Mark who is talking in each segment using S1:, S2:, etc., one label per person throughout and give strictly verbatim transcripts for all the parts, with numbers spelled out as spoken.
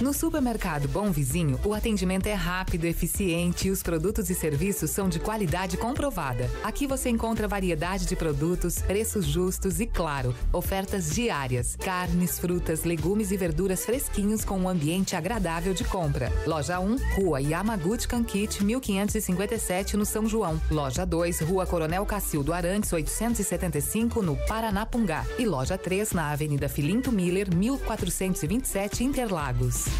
S1: No supermercado Bom Vizinho, o atendimento é rápido, eficiente e os produtos e serviços são de qualidade comprovada. Aqui você encontra variedade de produtos, preços justos e, claro, ofertas diárias. Carnes, frutas, legumes e verduras fresquinhos com um ambiente agradável de compra. Loja um, Rua Yamaguchi Kankit, mil quinhentos e cinquenta e sete, no São João. Loja dois, Rua Coronel Cacildo Arantes, oitocentos e setenta e cinco, no Paranapungá. E loja três, na Avenida Filinto Miller, mil quatrocentos e vinte e sete, Interlagos.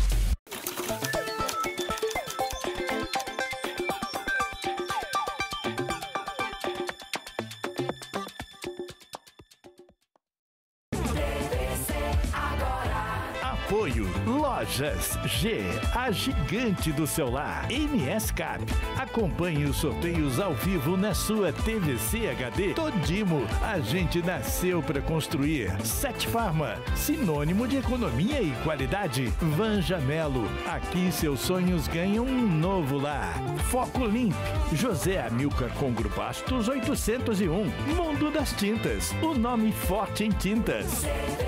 S2: Apoio Lojas G, a gigante do celular. M S Cap. Acompanhe os sorteios ao vivo na sua T V C H D. Todimo, a gente nasceu para construir. Sete Farma, sinônimo de economia e qualidade. Vanja Melo, aqui seus sonhos ganham um novo lar. Foco Limp, José Amilcar Congro Bastos oitocentos e um. Mundo das Tintas, o nome forte em tintas.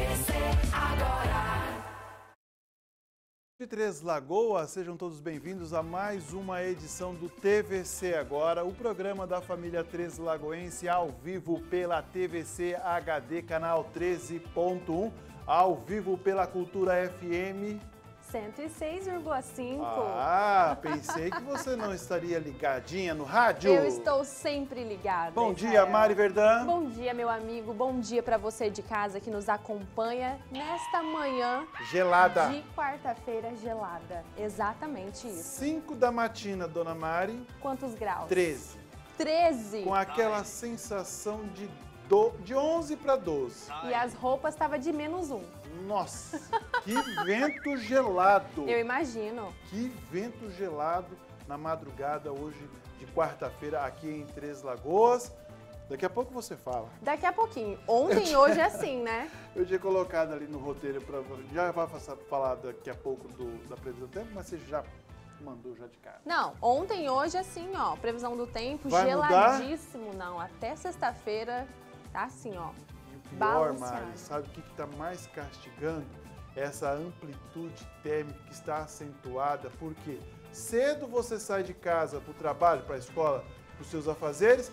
S3: De Três Lagoas, sejam todos bem-vindos a mais uma edição do T V C Agora, o programa da família Três Lagoense, ao vivo pela T V C H D, canal treze ponto um, ao vivo pela Cultura F M
S4: cento e seis vírgula cinco.
S3: Ah, pensei que você não estaria ligadinha no rádio.
S4: Eu estou sempre ligada.
S3: Bom
S4: Israel.
S3: dia, Mari Verdão.
S4: Bom dia, meu amigo. Bom dia para você de casa que nos acompanha nesta manhã
S3: gelada
S4: de quarta-feira gelada. Exatamente isso.
S3: cinco da matina, dona Mari.
S4: Quantos graus?
S3: treze.
S4: treze.
S3: Com aquela Ai. sensação de, do... de onze para doze.
S4: Ai. E as roupas estavam de menos um.
S3: Nossa, que vento gelado!
S4: Eu imagino.
S3: Que vento gelado na madrugada hoje de quarta-feira aqui em Três Lagoas. Daqui a pouco você fala.
S4: Daqui a pouquinho. Ontem e hoje é assim, né?
S3: Eu tinha colocado ali no roteiro para já vai falar daqui a pouco do, da previsão do tempo, mas você já mandou já de cara.
S4: Não, ontem e hoje é assim, ó, previsão do tempo
S3: vai
S4: geladíssimo,
S3: mudar?
S4: Não, até sexta-feira tá assim, ó.
S3: Pior, Mari, sabe o que está mais castigando? Essa amplitude térmica que está acentuada, porque cedo você sai de casa para o trabalho, para a escola, para os seus afazeres,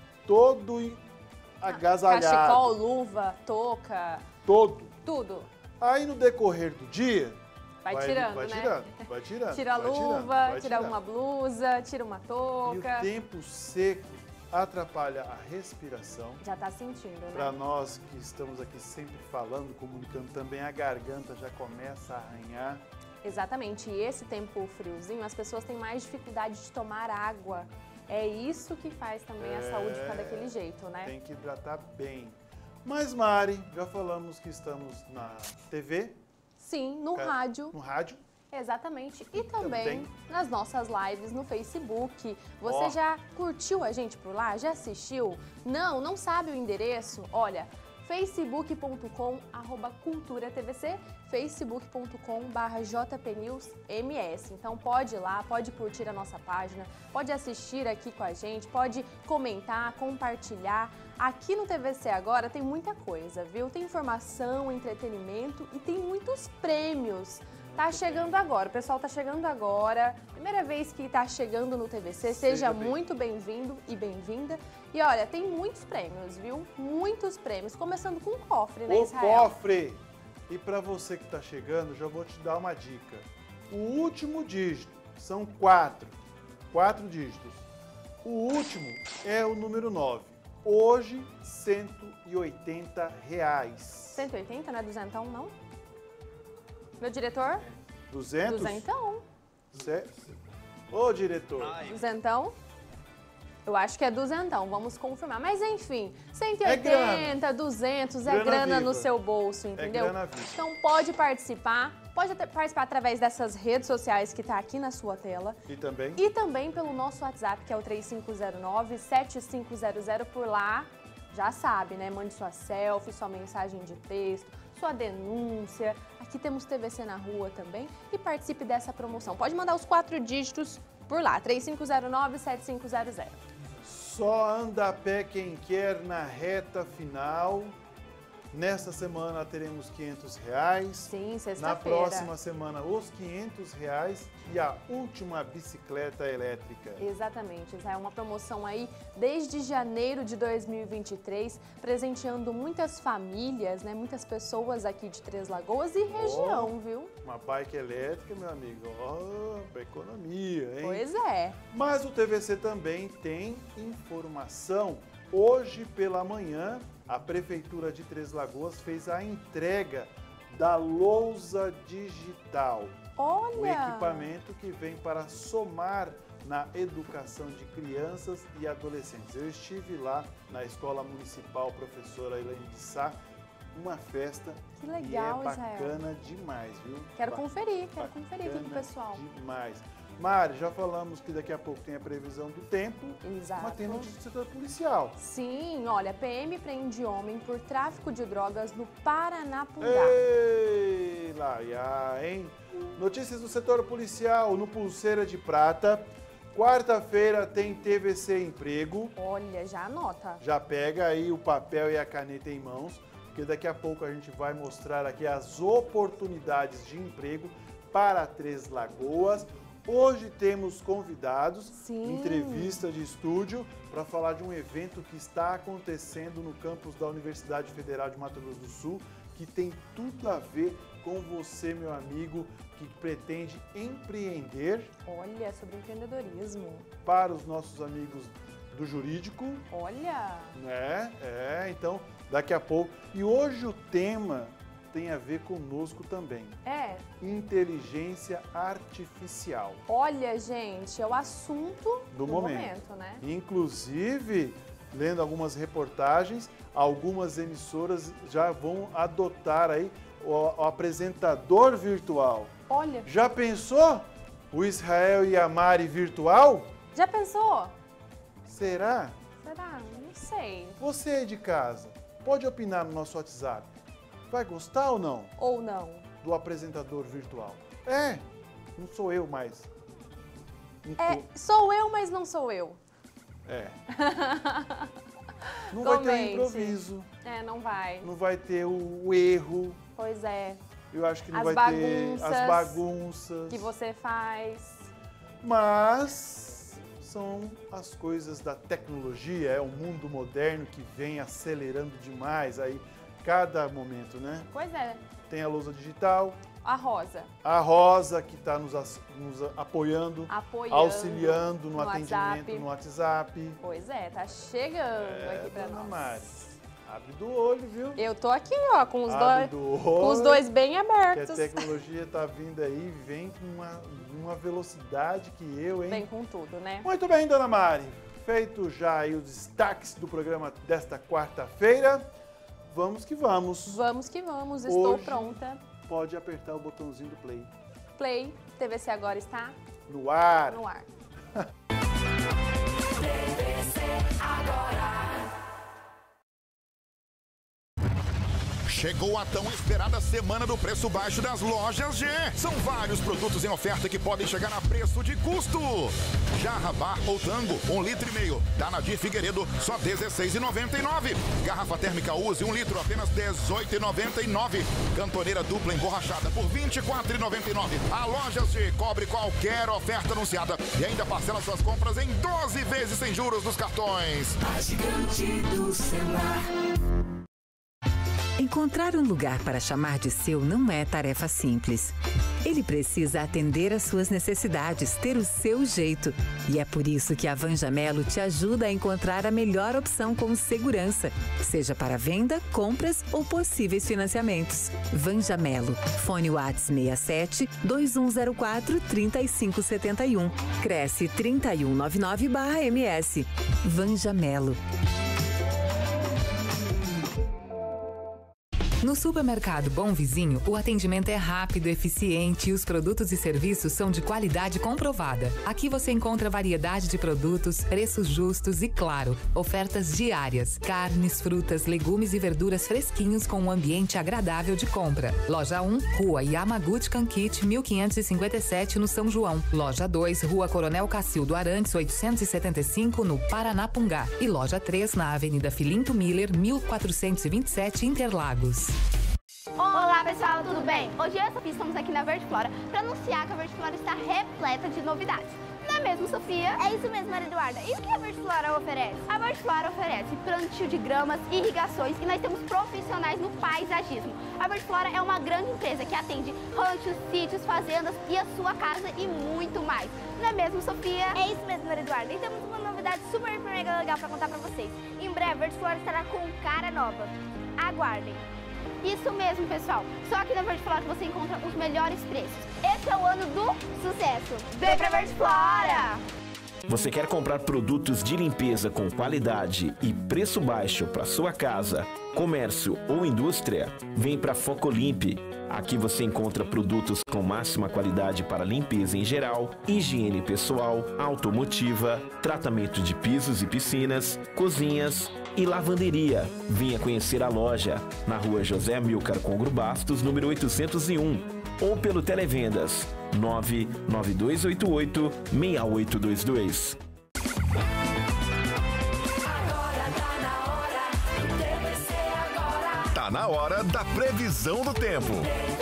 S3: todo agasalhado.
S4: Cachecol, luva, touca.
S3: Todo.
S4: Tudo.
S3: Aí no decorrer do dia...
S4: Vai,
S3: vai
S4: tirando,
S3: vai
S4: né?
S3: Tirando, vai tirando,
S4: Tira a
S3: vai
S4: luva,
S3: tirando, vai
S4: tira
S3: tirando.
S4: uma blusa, tira uma touca.
S3: E o tempo seco atrapalha a respiração.
S4: Já tá sentindo, né?
S3: Para nós que estamos aqui sempre falando, comunicando também, a garganta já começa a arranhar.
S4: Exatamente. E esse tempo friozinho, as pessoas têm mais dificuldade de tomar água. É isso que faz também é, a saúde ficar daquele jeito, né?
S3: Tem que hidratar bem. Mas, Mari, já falamos que estamos na T V.
S4: Sim, no
S3: Ca...
S4: rádio.
S3: No rádio.
S4: Exatamente. E também, também nas nossas lives no Facebook. Você
S3: oh.
S4: já curtiu a gente por lá? Já assistiu? Não, não sabe o endereço? Olha, facebook ponto com arroba cultura T V C, facebook ponto com barra J P News M S. Então pode ir lá, pode curtir a nossa página, pode assistir aqui com a gente, pode comentar, compartilhar. Aqui no T V C Agora tem muita coisa, viu? Tem informação, entretenimento e tem muitos prêmios. Tá chegando agora, o pessoal tá chegando agora, primeira vez que tá chegando no T V C, seja, seja bem. muito bem-vindo e bem-vinda. E olha, tem muitos prêmios, viu? Muitos prêmios, começando com o cofre, né,
S3: o
S4: Israel?
S3: O cofre! E para você que tá chegando, já vou te dar uma dica. O último dígito, são quatro, quatro dígitos. O último é o número nove. Hoje, cento e oitenta reais.
S4: cento e oitenta, não é duzentão, não? Meu diretor?
S3: duzentos?
S4: Duzentão.
S3: Certo. Ô, diretor.
S4: Duzentão? Eu acho que é duzentão, vamos confirmar. Mas enfim, cento e oitenta, é duzentos, é grana, grana no seu bolso, entendeu?
S3: É grana viva.
S4: Então pode participar, pode participar através dessas redes sociais que está aqui na sua tela.
S3: E também?
S4: E também pelo nosso WhatsApp, que é o três cinco zero nove, sete cinco zero zero. Por lá, já sabe, né? Mande sua selfie, sua mensagem de texto, sua denúncia. Aqui temos T V C na rua também e participe dessa promoção. Pode mandar os quatro dígitos por lá, três cinco zero nove, sete cinco zero zero.
S3: Só anda a pé quem quer na reta final. Nesta semana teremos quinhentos reais.
S4: Sim,
S3: Na
S4: sexta-feira.
S3: próxima semana, os quinhentos reais e a última bicicleta elétrica.
S4: Exatamente, essa é uma promoção aí desde janeiro de dois mil e vinte e três, presenteando muitas famílias, né, muitas pessoas aqui de Três Lagoas e região,
S3: Oh,
S4: viu?
S3: Uma bike elétrica, meu amigo, ó, pra economia, hein?
S4: Pois é.
S3: Mas o T V C também tem informação. Hoje pela manhã, a Prefeitura de Três Lagoas fez a entrega da lousa digital.
S4: Olha!
S3: O equipamento que vem para somar na educação de crianças e adolescentes. Eu estive lá na Escola Municipal Professora Elaine de Sá, uma festa
S4: Que legal,
S3: e é
S4: Israel.
S3: bacana demais, viu?
S4: Quero
S3: Ba-
S4: conferir, quero conferir aqui com o
S3: bacana
S4: pessoal.
S3: Demais. Mari, já falamos que daqui a pouco tem a previsão do tempo,
S4: Exato.
S3: mas tem notícia do setor policial.
S4: Sim, olha, P M prende homem por tráfico de drogas no Paranapuá.
S3: Ei, lá, ia, hein? Notícias do setor policial no Pulseira de Prata. Quarta-feira tem T V C Emprego.
S4: Olha, já anota.
S3: Já pega aí o papel e a caneta em mãos, porque daqui a pouco a gente vai mostrar aqui as oportunidades de emprego para Três Lagoas. Hoje temos convidados,
S4: Sim.
S3: entrevista de estúdio, para falar de um evento que está acontecendo no campus da Universidade Federal de Mato Grosso do Sul, que tem tudo a ver com você, meu amigo, que pretende empreender.
S4: Olha, sobre empreendedorismo.
S3: Para os nossos amigos do jurídico,
S4: Olha,
S3: né? É, então, daqui a pouco. E hoje o tema tem a ver conosco também.
S4: é,
S3: Inteligência artificial.
S4: olha, gente, é o assunto
S3: Do
S4: do
S3: momento.
S4: momento, né?
S3: Inclusive, lendo algumas reportagens, algumas emissoras já vão adotar aí o, o apresentador virtual.
S4: Olha,
S3: Já pensou? O Israel e a Mari virtual?
S4: já pensou?
S3: Será?
S4: Será? Não sei.
S3: Você aí de casa, pode opinar no nosso WhatsApp. Vai gostar ou não
S4: Ou não?
S3: do apresentador virtual? É, não sou eu mais. Um
S4: É,
S3: co-
S4: sou eu, mas não sou eu.
S3: é. Não vai ter o
S4: Comente.
S3: improviso,
S4: É, não vai.
S3: não vai ter o, o erro.
S4: Pois é.
S3: Eu acho que não
S4: As
S3: vai ter
S4: bagunças
S3: as bagunças.
S4: Que você faz.
S3: Mas são as coisas da tecnologia, é o mundo moderno que vem acelerando demais aí cada momento, né?
S4: Pois é.
S3: Tem a lousa digital,
S4: A Rosa,
S3: a Rosa que está nos, as- nos apoiando,
S4: apoiando.
S3: auxiliando no,
S4: no
S3: atendimento
S4: WhatsApp.
S3: no WhatsApp.
S4: Pois é, tá chegando
S3: É,
S4: aqui pra
S3: dona
S4: nós.
S3: Mari, abre do olho, viu?
S4: Eu tô aqui, ó, com os,
S3: abre
S4: dois,
S3: do
S4: com os
S3: olho,
S4: dois bem
S3: que a
S4: abertos.
S3: tecnologia está vindo aí, vem com uma, uma velocidade que eu, hein?
S4: Vem com tudo, né?
S3: Muito bem, dona Mari. Feito já aí os destaques do programa desta quarta-feira, vamos que vamos.
S4: Vamos que vamos, estou
S3: Hoje-
S4: pronta.
S3: Pode apertar o botãozinho do play.
S4: Play, T V C agora está
S3: No ar.
S4: no ar.
S5: Chegou a tão esperada semana do preço baixo das lojas G. São vários produtos em oferta que podem chegar a preço de custo. Jarra Bar ou Tango, um litro e meio. Danadi Figueiredo, só dezesseis reais e noventa e nove centavos. Garrafa térmica Use, um litro, apenas dezoito reais e noventa e nove centavos. Cantoneira dupla emborrachada por vinte e quatro reais e noventa e nove centavos. A Lojas G cobre qualquer oferta anunciada e ainda parcela suas compras em doze vezes sem juros nos cartões.
S6: A gigante do celular.
S7: Encontrar um lugar para chamar de seu não é tarefa simples. Ele precisa atender às suas necessidades, ter o seu jeito. E é por isso que a Vanjamelo te ajuda a encontrar a melhor opção com segurança, seja para venda, compras ou possíveis financiamentos. Vanjamelo. Fone Whats seis sete, dois um zero quatro, três cinco sete um. Cresce trinta e um noventa e nove barra M S. Vanjamelo.
S1: No supermercado Bom Vizinho, o atendimento é rápido, eficiente e os produtos e serviços são de qualidade comprovada. Aqui você encontra variedade de produtos, preços justos e, claro, ofertas diárias. Carnes, frutas, legumes e verduras fresquinhos com um ambiente agradável de compra. Loja um, Rua Yamaguchi Kankit, mil quinhentos e cinquenta e sete, no São João. Loja dois, Rua Coronel Cacildo Arantes, oitocentos e setenta e cinco, no Paranapungá. E loja três, na Avenida Filinto Miller, mil quatrocentos e vinte e sete, Interlagos.
S8: Olá pessoal, tudo bem? Hoje eu e a Sofia estamos aqui na Verde Flora para anunciar que a Verde Flora está repleta de novidades. Não é mesmo, Sofia?
S9: É isso mesmo, Maria Eduarda. E o que a Verde Flora oferece?
S8: A Verde Flora oferece plantio de gramas, irrigações e nós temos profissionais no paisagismo. A Verde Flora é uma grande empresa que atende ranchos, sítios, fazendas e a sua casa e muito mais. Não é mesmo, Sofia?
S9: É isso mesmo, Maria Eduarda. E temos uma novidade super mega legal para contar para vocês. Em breve, a Verde Flora estará com cara nova. Aguardem!
S8: Isso mesmo, pessoal. Só aqui na Verde Flora que você encontra os melhores preços. Esse é o ano do sucesso. Vem pra Verde Flora!
S10: Você quer comprar produtos de limpeza com qualidade e preço baixo para sua casa, comércio ou indústria? Vem para Focolimp. Aqui você encontra produtos com máxima qualidade para limpeza em geral, higiene pessoal, automotiva, tratamento de pisos e piscinas, cozinhas e lavanderia. Venha conhecer a loja na Rua José Amilcar Congro Bastos, número oitocentos e um, ou pelo Televendas nove nove dois oito oito, seis oito dois dois.
S5: Tá na hora da previsão do tempo.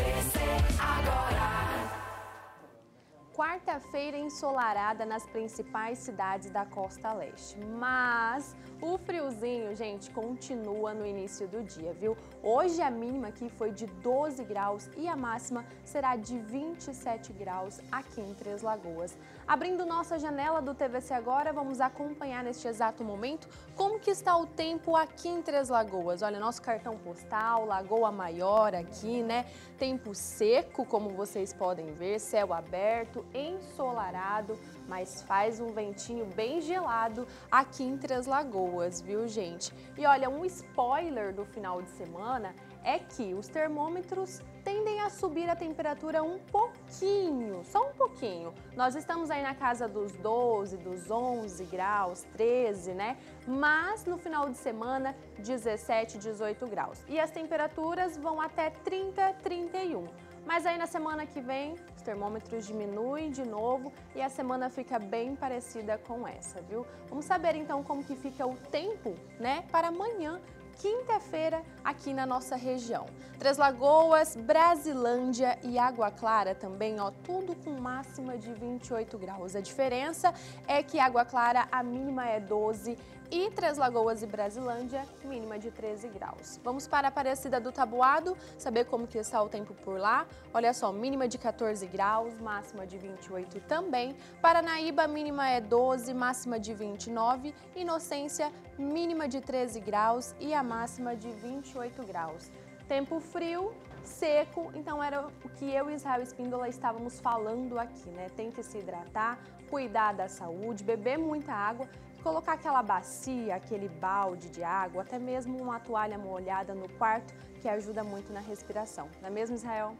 S4: Quarta-feira ensolarada nas principais cidades da costa leste, mas o friozinho, gente, continua no início do dia, viu? Hoje a mínima aqui foi de doze graus e a máxima será de vinte e sete graus aqui em Três Lagoas. Abrindo nossa janela do T V C Agora, vamos acompanhar neste exato momento como que está o tempo aqui em Três Lagoas. Olha, nosso cartão postal, Lagoa Maior aqui, né? Tempo seco, como vocês podem ver, céu aberto, ensolarado, mas faz um ventinho bem gelado aqui em Três Lagoas, viu, gente? E olha, um spoiler do final de semana é que os termômetros tendem a subir a temperatura um pouquinho, só um pouquinho. Nós estamos aí na casa dos doze, dos onze graus, treze, né? Mas no final de semana, dezessete, dezoito graus. E as temperaturas vão até trinta, trinta e um. Mas aí na semana que vem, os termômetros diminuem de novo e a semana fica bem parecida com essa, viu? Vamos saber então como que fica o tempo, né, para amanhã, quinta-feira, aqui na nossa região. Três Lagoas, Brasilândia e Água Clara também, ó, tudo com máxima de vinte e oito graus. A diferença é que Água Clara, a mínima é doze e Três Lagoas e Brasilândia, mínima de treze graus. Vamos para a Aparecida do Taboado, saber como que está o tempo por lá. Olha só, mínima de quatorze graus, máxima de vinte e oito também. Paranaíba, mínima é doze, máxima de vinte e nove. Inocência, mínima de treze graus e a máxima de vinte e oito graus. Tempo frio, seco, então era o que eu e Israel Espíndola estávamos falando aqui, né? Tem que se hidratar, cuidar da saúde, beber muita água, colocar aquela bacia, aquele balde de água, até mesmo uma toalha molhada no quarto, que ajuda muito na respiração. Não é mesmo, Israel?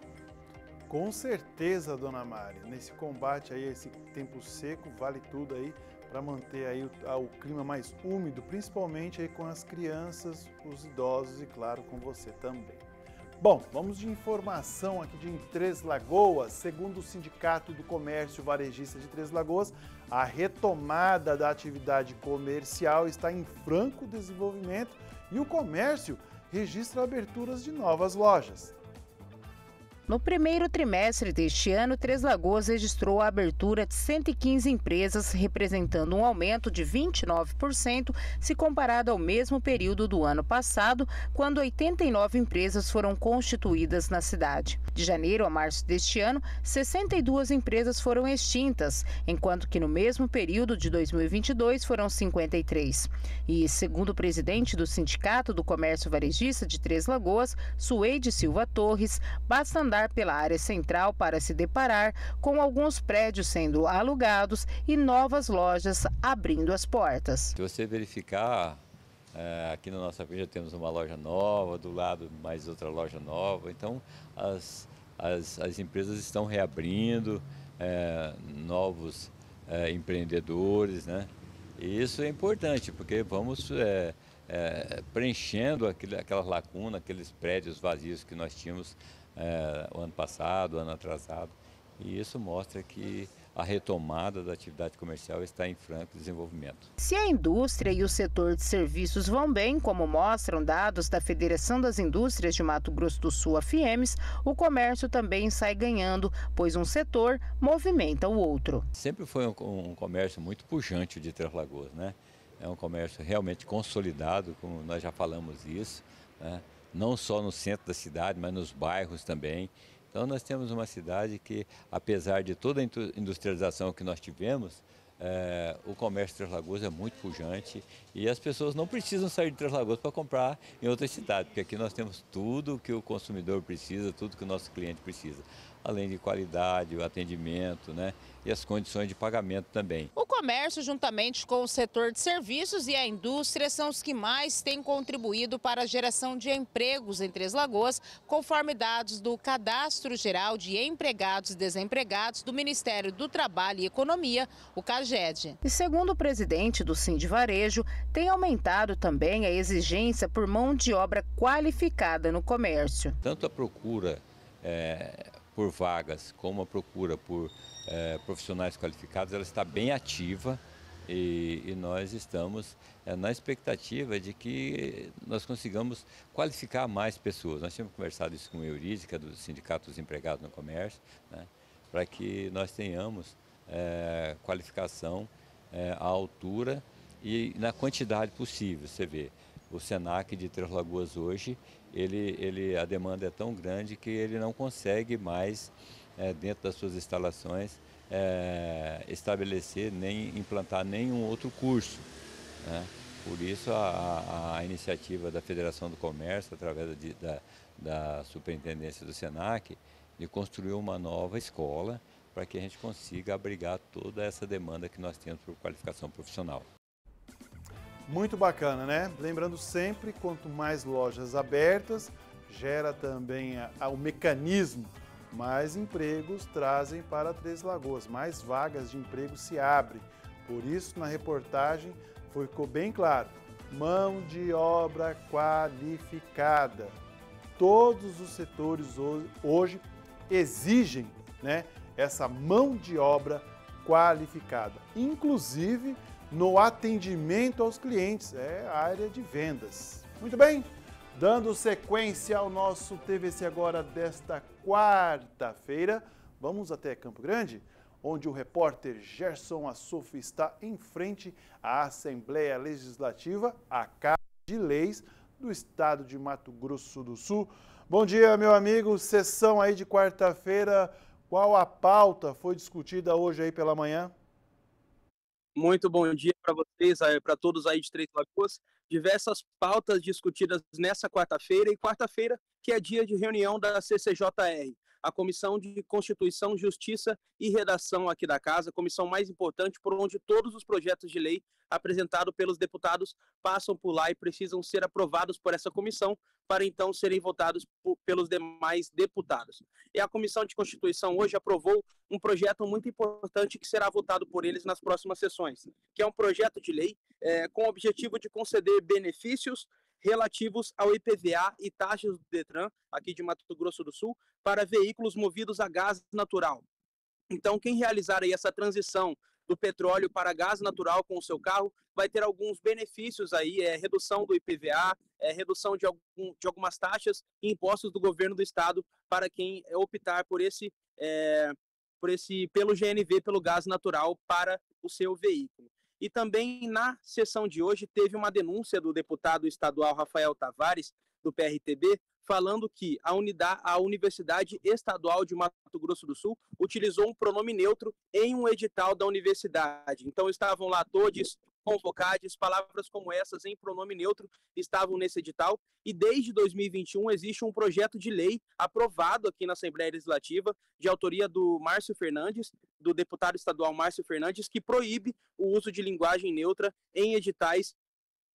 S3: Com certeza, dona Mari. Nesse combate aí, esse tempo seco, vale tudo aí para manter aí o, o clima mais úmido, principalmente aí com as crianças, os idosos e, claro, com você também. Bom, vamos de informação aqui de Três Lagoas. Segundo o Sindicato do Comércio Varejista de Três Lagoas, a retomada da atividade comercial está em franco desenvolvimento e o comércio registra aberturas de novas lojas.
S11: No primeiro trimestre deste ano, Três Lagoas registrou a abertura de cento e quinze empresas, representando um aumento de vinte e nove por cento se comparado ao mesmo período do ano passado, quando oitenta e nove empresas foram constituídas na cidade. De janeiro a março deste ano, sessenta e duas empresas foram extintas, enquanto que no mesmo período de dois mil e vinte e dois foram cinquenta e três. E, segundo o presidente do Sindicato do Comércio Varejista de Três Lagoas, Sueide Silva Torres, basta andar pela área central para se deparar com alguns prédios sendo alugados e novas lojas abrindo as portas.
S12: Se você verificar É, aqui na nossa frente já temos uma loja nova, do lado mais outra loja nova. Então, as, as, as empresas estão reabrindo, é, novos é, empreendedores, né? E isso é importante, porque vamos é, é, preenchendo aquele, aquelas lacunas, aqueles prédios vazios que nós tínhamos é, o ano passado, o ano atrasado. E isso mostra que a retomada da atividade comercial está em franco desenvolvimento.
S11: Se a indústria e o setor de serviços vão bem, como mostram dados da Federação das Indústrias de Mato Grosso do Sul, a FIEMES, o comércio também sai ganhando, pois um setor movimenta o outro.
S12: Sempre foi um, um comércio muito pujante de Três Lagoas, né? É um comércio realmente consolidado, como nós já falamos isso, né? Não só no centro da cidade, mas nos bairros também. Então nós temos uma cidade que, apesar de toda a industrialização que nós tivemos, é, o comércio de Três Lagoas é muito pujante e as pessoas não precisam sair de Três Lagoas para comprar em outra cidade, porque aqui nós temos tudo que o consumidor precisa, tudo que o nosso cliente precisa, além de qualidade, o atendimento, né, e as condições de pagamento também.
S11: O comércio, juntamente com o setor de serviços e a indústria, são os que mais têm contribuído para a geração de empregos em Três Lagoas, conforme dados do Cadastro Geral de Empregados e Desempregados do Ministério do Trabalho e Economia, o CAGED. E segundo o presidente do Sindivarejo, tem aumentado também a exigência por mão de obra qualificada no comércio.
S12: Tanto a procura é, por vagas como a procura por é, profissionais qualificados, ela está bem ativa e, e nós estamos é, na expectativa de que nós consigamos qualificar mais pessoas. Nós tínhamos conversado isso com a Eurídica, do Sindicato dos Empregados no Comércio, né, para que nós tenhamos é, qualificação é, à altura e na quantidade possível. Você vê, o SENAC de Três Lagoas hoje, ele, ele, a demanda é tão grande que ele não consegue mais, é, dentro das suas instalações, é, estabelecer nem implantar nenhum outro curso, né? Por isso a, a, a iniciativa da Federação do Comércio, através da, da Superintendência do SENAC, de construir uma nova escola para que a gente consiga abrigar toda essa demanda que nós temos por qualificação profissional.
S3: Muito bacana, né? Lembrando sempre, quanto mais lojas abertas, gera também a, a, o mecanismo, mais empregos trazem para Três Lagoas, mais vagas de emprego se abrem. Por isso, na reportagem, ficou bem claro, mão de obra qualificada. Todos os setores hoje exigem, né, essa mão de obra qualificada, inclusive no atendimento aos clientes, é a área de vendas. Muito bem, dando sequência ao nosso T V C Agora desta quarta-feira, vamos até Campo Grande, onde o repórter Gerson Assuf está em frente à Assembleia Legislativa, a Casa de Leis do Estado de Mato Grosso do Sul. Bom dia, meu amigo, sessão aí de quarta-feira, qual a pauta foi discutida hoje aí pela manhã?
S13: Muito bom dia para vocês, para todos aí de Três Lagoas. Diversas pautas discutidas nessa quarta-feira e quarta-feira, que é dia de reunião da C C J R, a Comissão de Constituição, Justiça e Redação aqui da Casa, a comissão mais importante por onde todos os projetos de lei apresentados pelos deputados passam por lá e precisam ser aprovados por essa comissão para então serem votados por, pelos demais deputados. E a Comissão de Constituição hoje aprovou um projeto muito importante que será votado por eles nas próximas sessões, que é um projeto de lei é, com o objetivo de conceder benefícios relativos ao I P V A e taxas do Detran, aqui de Mato Grosso do Sul, para veículos movidos a gás natural. Então, quem realizar aí essa transição do petróleo para gás natural com o seu carro vai ter alguns benefícios aí, é redução do I P V A, é redução de, algum, de algumas taxas e impostos do governo do estado para quem optar por esse, é, por esse, pelo G N V, pelo gás natural para o seu veículo. E também na sessão de hoje teve uma denúncia do deputado estadual Rafael Tavares, do P R T B, falando que a, unidade, a Universidade Estadual de Mato Grosso do Sul utilizou um pronome neutro em um edital da universidade. Então estavam lá todos convocados, palavras como essas em pronome neutro estavam nesse edital, e desde dois mil e vinte e um existe um projeto de lei aprovado aqui na Assembleia Legislativa, de autoria do Márcio Fernandes, do deputado estadual Márcio Fernandes, que proíbe o uso de linguagem neutra em editais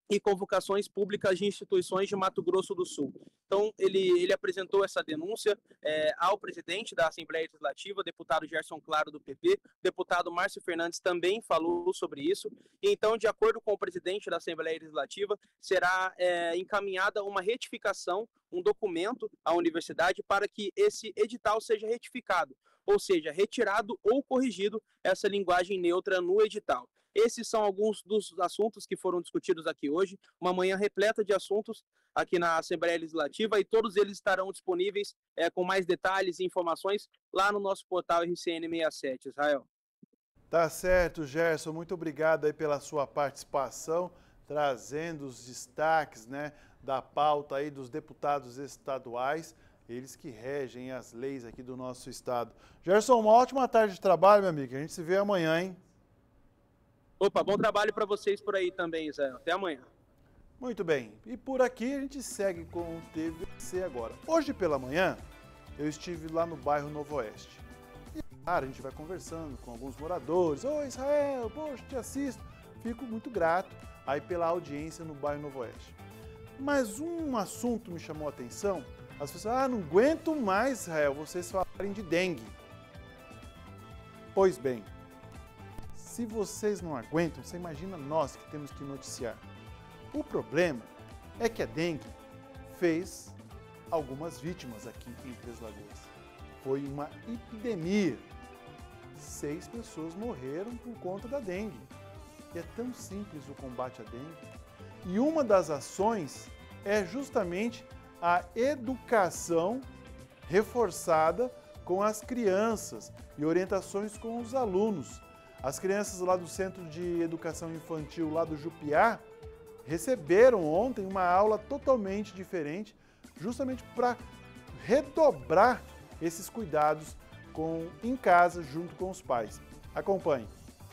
S13: e convocações públicas de instituições de Mato Grosso do Sul. Então, ele, ele apresentou essa denúncia é, ao presidente da Assembleia Legislativa, deputado Gerson Claro, do P P, o deputado Márcio Fernandes também falou sobre isso, e então, de acordo com o presidente da Assembleia Legislativa, será é, encaminhada uma retificação, um documento à universidade para que esse edital seja retificado, ou seja, retirado ou corrigido essa linguagem neutra no edital. Esses são alguns dos assuntos que foram discutidos aqui hoje, uma manhã repleta de assuntos aqui na Assembleia Legislativa, e todos eles estarão disponíveis é, com mais detalhes e informações lá no nosso portal R C N sessenta e sete, Israel.
S3: Tá certo, Gerson, muito obrigado aí pela sua participação, trazendo os destaques, né, da pauta aí dos deputados estaduais, eles que regem as leis aqui do nosso estado. Gerson, uma ótima tarde de trabalho, meu amigo, a gente se vê amanhã, hein?
S13: Opa, bom trabalho para vocês por aí também, Israel. Até amanhã.
S3: Muito bem. E por aqui a gente segue com o T V C agora. Hoje pela manhã, eu estive lá no bairro Novo Oeste. E claro, a gente vai conversando com alguns moradores. Oi, Israel, poxa, te assisto. Fico muito grato aí pela audiência no bairro Novo Oeste. Mas um assunto me chamou a atenção. As pessoas, ah, não aguento mais, Israel, vocês falarem de dengue. Pois bem, se vocês não aguentam, você imagina nós que temos que noticiar. O problema é que a dengue fez algumas vítimas aqui em Três Lagoas. Foi uma epidemia. Seis pessoas morreram por conta da dengue. E é tão simples o combate à dengue. E uma das ações é justamente a educação reforçada com as crianças e orientações com os alunos. As crianças lá do Centro de Educação Infantil, lá do Jupiá, receberam ontem uma aula totalmente diferente, justamente para redobrar esses cuidados com, em casa, junto com os pais. Acompanhe.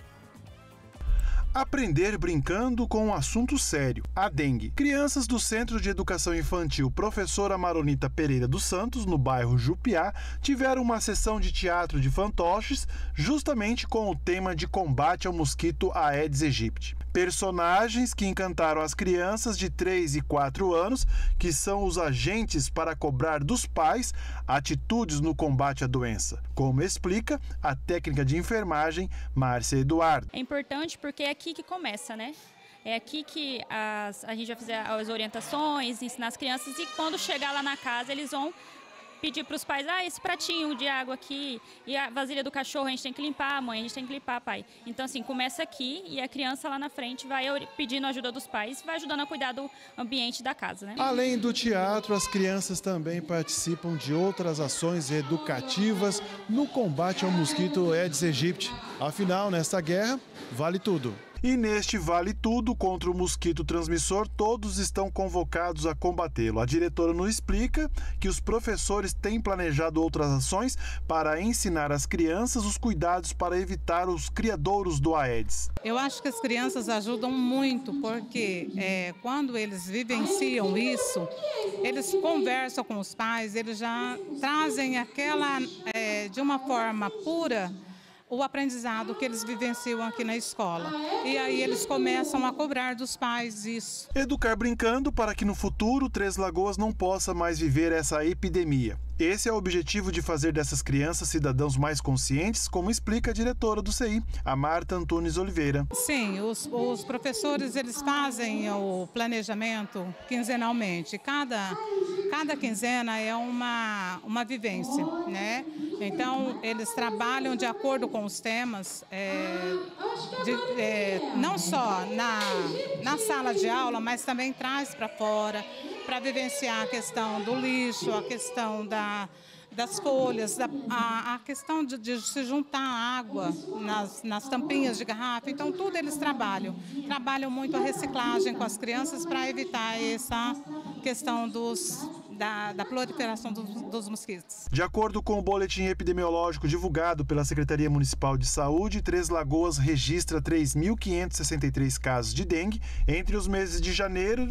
S3: Aprender brincando com um assunto sério, a dengue. Crianças do Centro de Educação Infantil Professora Maronita Pereira dos Santos, no bairro Jupiá, tiveram uma sessão de teatro de fantoches justamente com o tema de combate ao mosquito Aedes aegypti. Personagens que encantaram as crianças de três e quatro anos, que são os agentes para cobrar dos pais atitudes no combate à doença, como explica a técnica de enfermagem Márcia Eduardo.
S14: É importante porque é aqui que começa, né? É aqui que as, a gente vai fazer as orientações, ensinar as crianças, e quando chegar lá na casa eles vão pedir para os pais, ah, esse pratinho de água aqui, e a vasilha do cachorro a gente tem que limpar, mãe, a gente tem que limpar, pai. Então, assim, começa aqui e a criança lá na frente vai pedindo ajuda dos pais, vai ajudando a cuidar do ambiente da casa, né? Além do teatro, as crianças também participam de outras ações educativas no combate ao mosquito Aedes aegypti. Afinal, nesta guerra, vale tudo. E neste Vale Tudo contra o mosquito transmissor, todos estão convocados a combatê-lo. A diretora nos explica que os professores têm planejado outras ações para ensinar às crianças os cuidados para evitar os criadouros do Aedes.
S15: Eu acho que as crianças ajudam muito, porque é, quando eles vivenciam isso, eles conversam com os pais, eles já trazem aquela, é, de uma forma pura, o aprendizado que eles vivenciam aqui na escola. E aí eles começam a cobrar dos pais isso.
S3: Educar brincando para que no futuro Três Lagoas não possa mais viver essa epidemia. Esse é o objetivo de fazer dessas crianças cidadãos mais conscientes, como explica a diretora do C I, a Marta Antunes Oliveira.
S15: Sim, os, os professores eles fazem o planejamento quinzenalmente. Cada, cada quinzena é uma, uma vivência, né? Então, eles trabalham de acordo com os temas, é, de, é, não só na, na sala de aula, mas também traz para fora, para vivenciar a questão do lixo, a questão da, das folhas, a, a, a questão de, de se juntar água nas, nas tampinhas de garrafa. Então, tudo eles trabalham. Trabalham muito a reciclagem com as crianças para evitar essa questão dos... Da, da proliferação dos, dos mosquitos.
S3: De acordo com o boletim epidemiológico divulgado pela Secretaria Municipal de Saúde, Três Lagoas registra três mil quinhentos e sessenta e três casos de dengue entre os meses de janeiro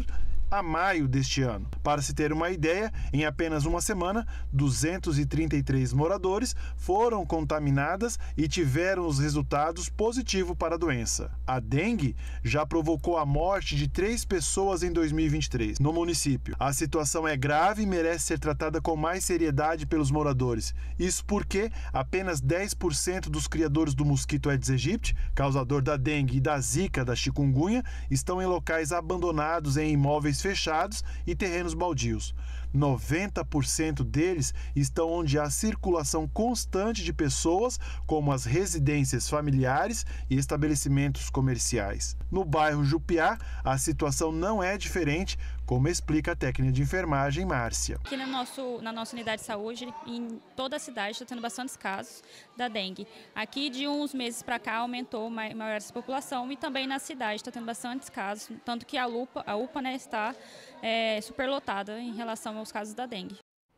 S3: a maio deste ano. Para se ter uma ideia, em apenas uma semana, duzentos e trinta e três moradores foram contaminadas e tiveram os resultados positivos para a doença. A dengue já provocou a morte de três pessoas em dois mil e vinte e três no município. A situação é grave e merece ser tratada com mais seriedade pelos moradores. Isso porque apenas dez por cento dos criadores do mosquito Aedes aegypti, causador da dengue e da zika da chikungunya, estão em locais abandonados em imóveis fechados e terrenos baldios. noventa por cento deles estão onde há circulação constante de pessoas, como as residências familiares e estabelecimentos comerciais. No bairro Jupiá, a situação não é diferente, como explica a técnica de enfermagem Márcia.
S14: Aqui no nosso, na nossa unidade de saúde, em toda a cidade, está tendo bastantes casos da dengue. Aqui, de uns meses para cá, aumentou maior essa população e também na cidade está tendo bastantes casos, tanto que a UPA, a UPA né, está é, superlotada em relação aos casos da dengue.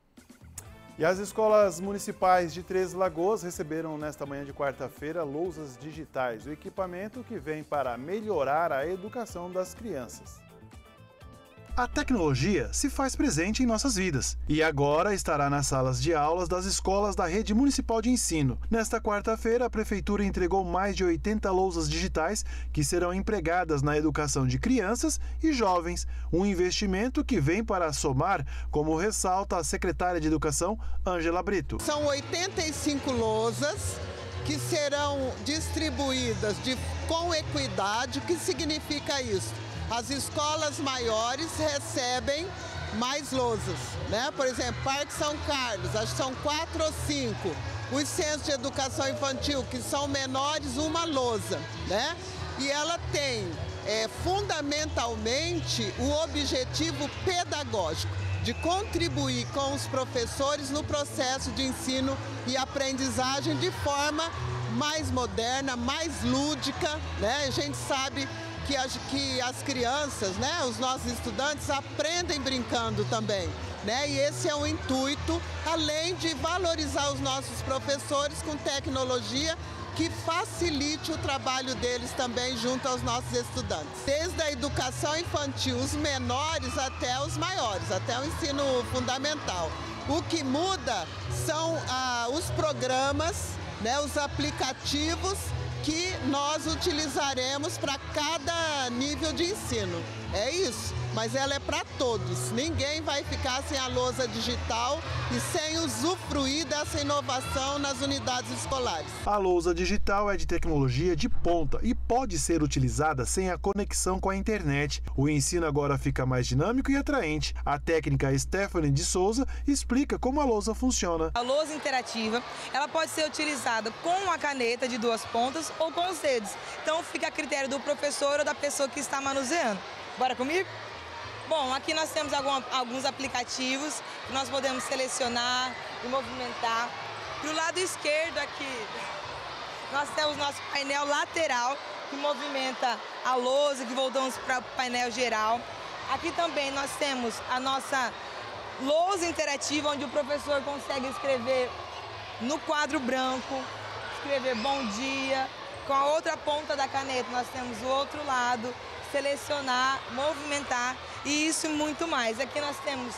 S3: E as escolas municipais de Três Lagoas receberam nesta manhã de quarta-feira lousas digitais, o equipamento que vem para melhorar a educação das crianças. A tecnologia se faz presente em nossas vidas e agora estará nas salas de aulas das escolas da Rede Municipal de Ensino. Nesta quarta-feira, a Prefeitura entregou mais de oitenta lousas digitais que serão empregadas na educação de crianças e jovens, um investimento que vem para somar, como ressalta a secretária de Educação, Ângela Brito.
S16: São oitenta e cinco lousas que serão distribuídas de, com equidade. O que significa isso? As escolas maiores recebem mais lousas, né? Por exemplo, Parque São Carlos, acho que são quatro ou cinco. Os centros de educação infantil, que são menores, uma lousa, né? E ela tem, é, fundamentalmente, o objetivo pedagógico de contribuir com os professores no processo de ensino e aprendizagem de forma mais moderna, mais lúdica, né? A gente sabe que as, que as crianças, né, os nossos estudantes aprendem brincando também, né? E esse é o intuito, além de valorizar os nossos professores com tecnologia que facilite o trabalho deles também junto aos nossos estudantes. Desde a educação infantil, os menores até os maiores, até o ensino fundamental. O que muda são ah, os programas, né, os aplicativos que nós utilizaremos para cada nível de ensino. É isso, mas ela é para todos. Ninguém vai ficar sem a lousa digital e sem usufruir dessa inovação nas unidades escolares.
S3: A lousa digital é de tecnologia de ponta e pode ser utilizada sem a conexão com a internet. O ensino agora fica mais dinâmico e atraente. A técnica Stephanie de Souza explica como a lousa funciona.
S17: A lousa interativa, ela pode ser utilizada com a caneta de duas pontas ou com os dedos. Então fica a critério do professor ou da pessoa que está manuseando. Bora comigo? Bom, aqui nós temos alguns aplicativos que nós podemos selecionar e movimentar. Para o lado esquerdo aqui, nós temos nosso painel lateral que movimenta a lousa, que voltamos para o painel geral. Aqui também nós temos a nossa lousa interativa, onde o professor consegue escrever no quadro branco, escrever bom dia. Com a outra ponta da caneta nós temos o outro lado, selecionar, movimentar e isso e muito mais. Aqui nós temos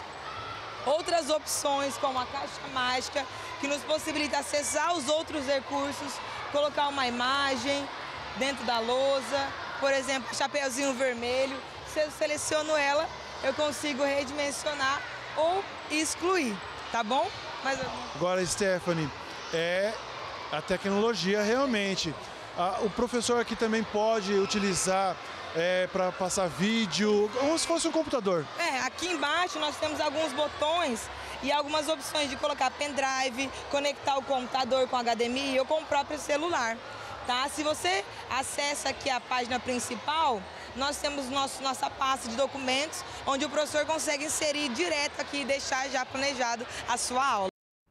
S17: outras opções, como a caixa mágica, que nos possibilita acessar os outros recursos, colocar uma imagem dentro da lousa, por exemplo, chapeuzinho vermelho. Se eu seleciono ela, eu consigo redimensionar ou excluir, tá bom? Mas...
S3: Agora, Stephanie, é a tecnologia realmente. Ah, o professor aqui também pode utilizar é, para passar vídeo, como se fosse um computador.
S17: É, aqui embaixo nós temos alguns botões e algumas opções de colocar pendrive, conectar o computador com H D M I ou com o próprio celular. Tá? Se você acessa aqui a página principal, nós temos nosso, nossa pasta de documentos, onde o professor consegue inserir direto aqui e deixar já planejado a sua aula.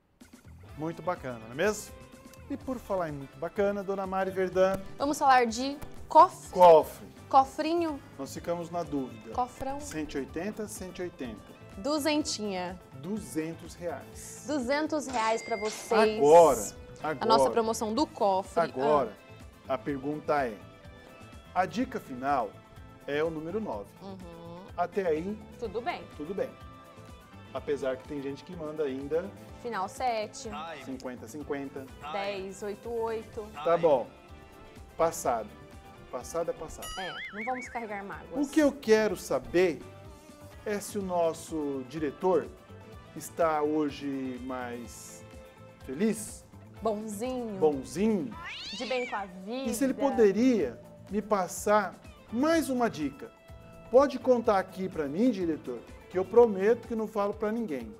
S3: Muito bacana, não é mesmo? E por falar em muito bacana, dona Mari Verdun...
S4: Vamos falar de cofre?
S3: Cofre.
S4: Cofrinho?
S3: Nós ficamos na dúvida.
S4: Cofrão?
S3: cento e oitenta, cento e oitenta.
S4: Duzentinha.
S3: duzentos reais.
S4: duzentos reais para vocês.
S3: Agora, agora...
S4: A nossa promoção do cofre.
S3: Agora, ah. a pergunta é... A dica final é o número nove.
S4: Uhum.
S3: Até aí,
S4: Tudo bem.
S3: tudo bem. Apesar que tem gente que manda ainda
S4: Final sete,
S3: cinquenta cinquenta.
S4: dez, oito, oito.
S3: Tá bom. Passado. Passado é passado.
S4: É, não vamos carregar mágoas.
S3: O que eu quero saber é se o nosso diretor está hoje mais feliz,
S4: Bonzinho.
S3: bonzinho,
S4: De bem com a vida.
S3: e se ele poderia me passar mais uma dica. Pode contar aqui para mim, diretor, que eu prometo que não falo para ninguém.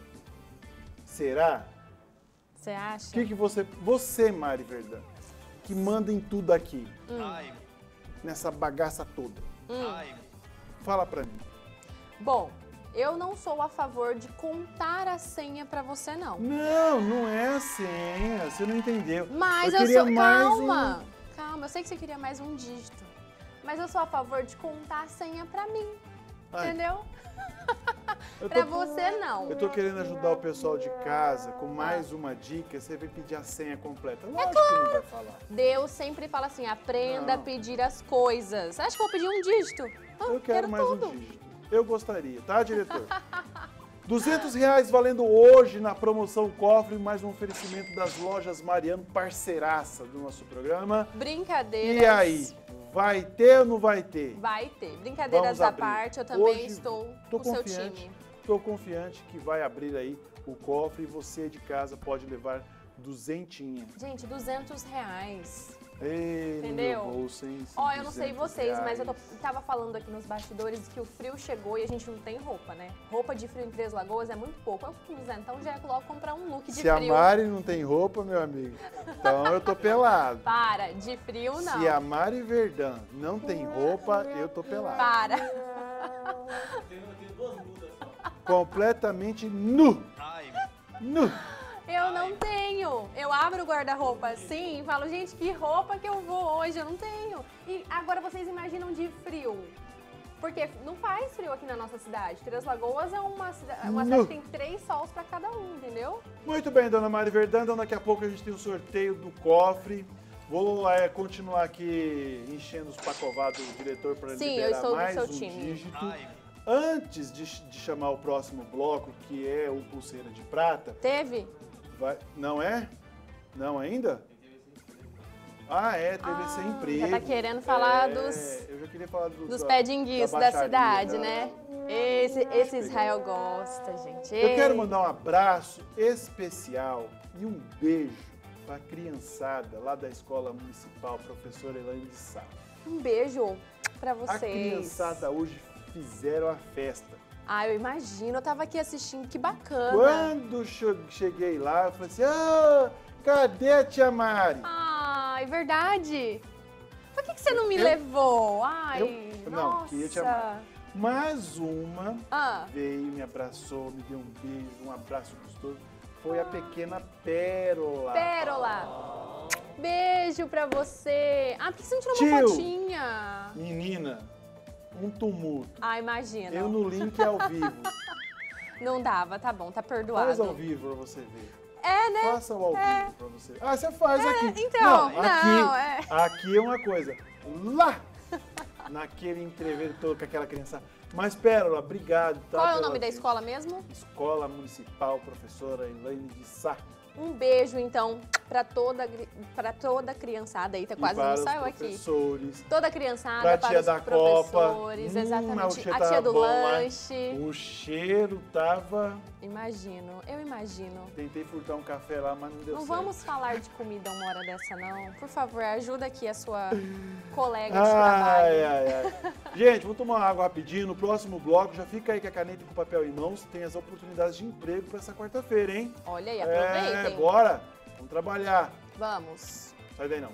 S3: Será?
S4: Você acha?
S3: O que, que você, você, Mari Verdão, que manda em tudo aqui,
S4: Hum.
S3: nessa bagaça toda,
S4: Hum.
S3: fala para mim.
S4: Bom, eu não sou a favor de contar a senha pra você, não.
S3: Não, não é a senha, você não entendeu.
S4: Mas
S3: eu
S4: eu,
S3: queria
S4: sou...
S3: mais
S4: Calma,
S3: um...
S4: calma. Eu sei que você queria mais um dígito. Mas eu sou a favor de contar a senha pra mim.
S3: Ai.
S4: Entendeu?
S3: Eu
S4: Pra
S3: tô-
S4: você, não.
S3: Eu tô querendo ajudar o pessoal de casa com mais uma dica, você vai pedir a senha completa. Lógico
S4: É
S3: que não
S4: claro.
S3: vai falar.
S4: Deus sempre fala assim, aprenda a
S3: Não.
S4: pedir as coisas. Acho que eu vou pedir um dígito. Ah,
S3: Eu quero, mais
S4: tudo.
S3: um dígito. Eu gostaria, tá, diretor? duzentos reais valendo hoje na promoção Cofre, mais um oferecimento das lojas Mariano, parceiraça do nosso programa.
S4: Brincadeiras.
S3: E aí, vai ter ou não vai ter?
S4: Vai ter. Brincadeiras
S3: Vamos
S4: à
S3: abrir.
S4: parte, eu também
S3: Hoje,
S4: estou
S3: tô
S4: com o seu
S3: confiante,
S4: time.
S3: Estou confiante que vai abrir aí o cofre e você de casa pode levar duzentinha.
S4: Gente, duzentos reais.
S3: Ei,
S4: Entendeu?
S3: no meu bolso, hein?
S4: Ó, eu não sei
S3: duzentos
S4: vocês, mas eu tô,
S3: reais.
S4: tava falando aqui nos bastidores que o frio chegou e a gente não tem roupa, né? Roupa de frio em Três Lagoas é muito pouco. Eu fico dizendo, então já é logo comprar um look de
S3: Se
S4: frio.
S3: a Mari não tem roupa, meu amigo, então eu tô pelado.
S4: Para, de frio não.
S3: Se a Mari Verdão não tem roupa, eu tô pelado.
S4: Para.
S3: Completamente nu. Nu.
S4: Eu não tenho. Eu abro o guarda-roupa assim e falo, gente, que roupa que eu vou hoje? Eu não tenho. E agora vocês imaginam de frio. Porque não faz frio aqui na nossa cidade. Três Lagoas é uma, cida- uma cidade que tem três sols pra cada um, entendeu?
S3: Muito bem, dona Mari Verdão, então daqui a pouco a gente tem o sorteio do cofre. Vou é, continuar aqui enchendo os pacovados do diretor para
S4: Sim,
S3: liberar
S4: eu estou do
S3: mais
S4: seu
S3: um
S4: time.
S3: dígito. Antes de, de chamar o próximo bloco, que é o Pulseira de Prata...
S4: Teve?
S3: Vai, não é? Não ainda? Ah, é, T V C
S4: Ah,
S3: Emprego.
S4: já tá querendo falar
S3: É,
S4: dos-
S3: Eu já queria falar do,
S4: Dos
S3: da-
S4: pedinguiços da,
S3: baixaria,
S4: cidade,
S3: da-
S4: né? Esse, esse Israel gosta, gente.
S3: Eu quero
S4: Ei.
S3: mandar um abraço especial e um beijo para a criançada lá da Escola Municipal Professora Elaine de Sá.
S4: Um beijo pra
S3: A
S4: vocês.
S3: criançada hoje fizeram a festa.
S4: Ah, eu imagino. Eu tava aqui assistindo, que bacana.
S3: Quando che- cheguei lá, eu falei assim, ah, cadê a tia Mari?
S4: Ah, é verdade. Por que, que você não me
S3: Eu-
S4: levou? Ai,
S3: Eu- não,
S4: nossa.
S3: queria te amar. Mais uma
S4: Ah.
S3: veio, me abraçou, me deu um beijo, um abraço gostoso. Foi a pequena Pérola.
S4: Pérola. Beijo pra você. Ah, por que você não tirou uma
S3: Tio.
S4: fotinha?
S3: Menina, um tumulto.
S4: Ah, imagina.
S3: Eu no link ao vivo.
S4: Não dava, tá bom, tá perdoado.
S3: Faz ao vivo pra você ver.
S4: É, né?
S3: Faça o ao
S4: É.
S3: vivo pra você. Ah, você faz
S4: É,
S3: aqui.
S4: então,
S3: não, aqui,
S4: não, é.
S3: aqui é uma coisa. Lá, naquele entreveiro todo com aquela criança. Mas, Pérola, obrigado. Tá,
S4: Qual é o
S3: pela
S4: nome da
S3: vida.
S4: escola mesmo?
S3: Escola Municipal Professora Elaine de Sá.
S4: Um beijo, então, pra toda, pra toda criançada aí. Tá
S3: E
S4: quase
S3: para
S4: não
S3: os
S4: saiu aqui.
S3: professores.
S4: Toda criançada,
S3: Pra
S4: para
S3: tia
S4: os
S3: da
S4: professores,
S3: Copa. Hum,
S4: exatamente.
S3: mas o cheiro
S4: A tia
S3: tava
S4: do
S3: bom lá.
S4: lanche.
S3: O cheiro tava...
S4: Imagino, eu imagino.
S3: Tentei furtar um café lá, mas não deu
S4: Não
S3: certo.
S4: vamos falar de comida uma hora dessa, não. Por favor, ajuda aqui a sua colega de
S3: Ai,
S4: trabalho.
S3: ai, ai. Gente, vamos tomar uma água rapidinho. No próximo bloco, já fica aí com a caneta e com o papel em mãos. Tem as oportunidades de emprego para essa quarta-feira, hein?
S4: Olha aí,
S3: É,
S4: aproveitem.
S3: bora. Vamos trabalhar.
S4: Vamos.
S3: Sai daí não.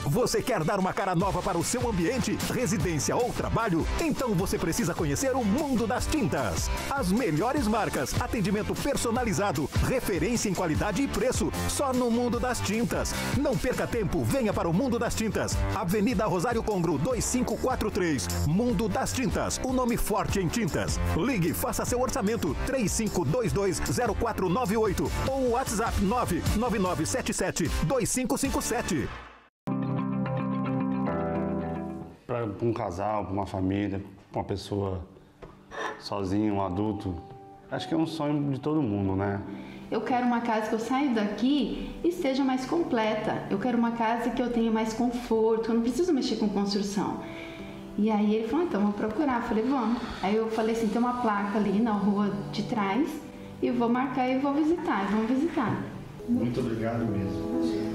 S18: Você quer dar uma cara nova para o seu ambiente, residência ou trabalho? Então você precisa conhecer o Mundo das Tintas. As melhores marcas, atendimento personalizado, referência em qualidade e preço, só no Mundo das Tintas. Não perca tempo, venha para o Mundo das Tintas. Avenida Rosário Congro, dois cinco quatro três. Mundo das Tintas, o nome forte em tintas. Ligue, faça seu orçamento, três cinco dois dois zero quatro nove oito ou WhatsApp nove nove nove sete sete dois cinco cinco sete.
S19: Para um casal, para uma família, para uma pessoa sozinha, um adulto, acho que é um sonho de todo mundo, né?
S20: Eu quero uma casa que eu saia daqui e esteja mais completa. Eu quero uma casa que eu tenha mais conforto, eu não preciso mexer com construção. E aí ele falou, então vou procurar. Eu falei, vamos. Aí eu falei assim, tem uma placa ali na rua de trás e vou marcar e vou visitar, vamos visitar.
S19: Muito obrigado mesmo.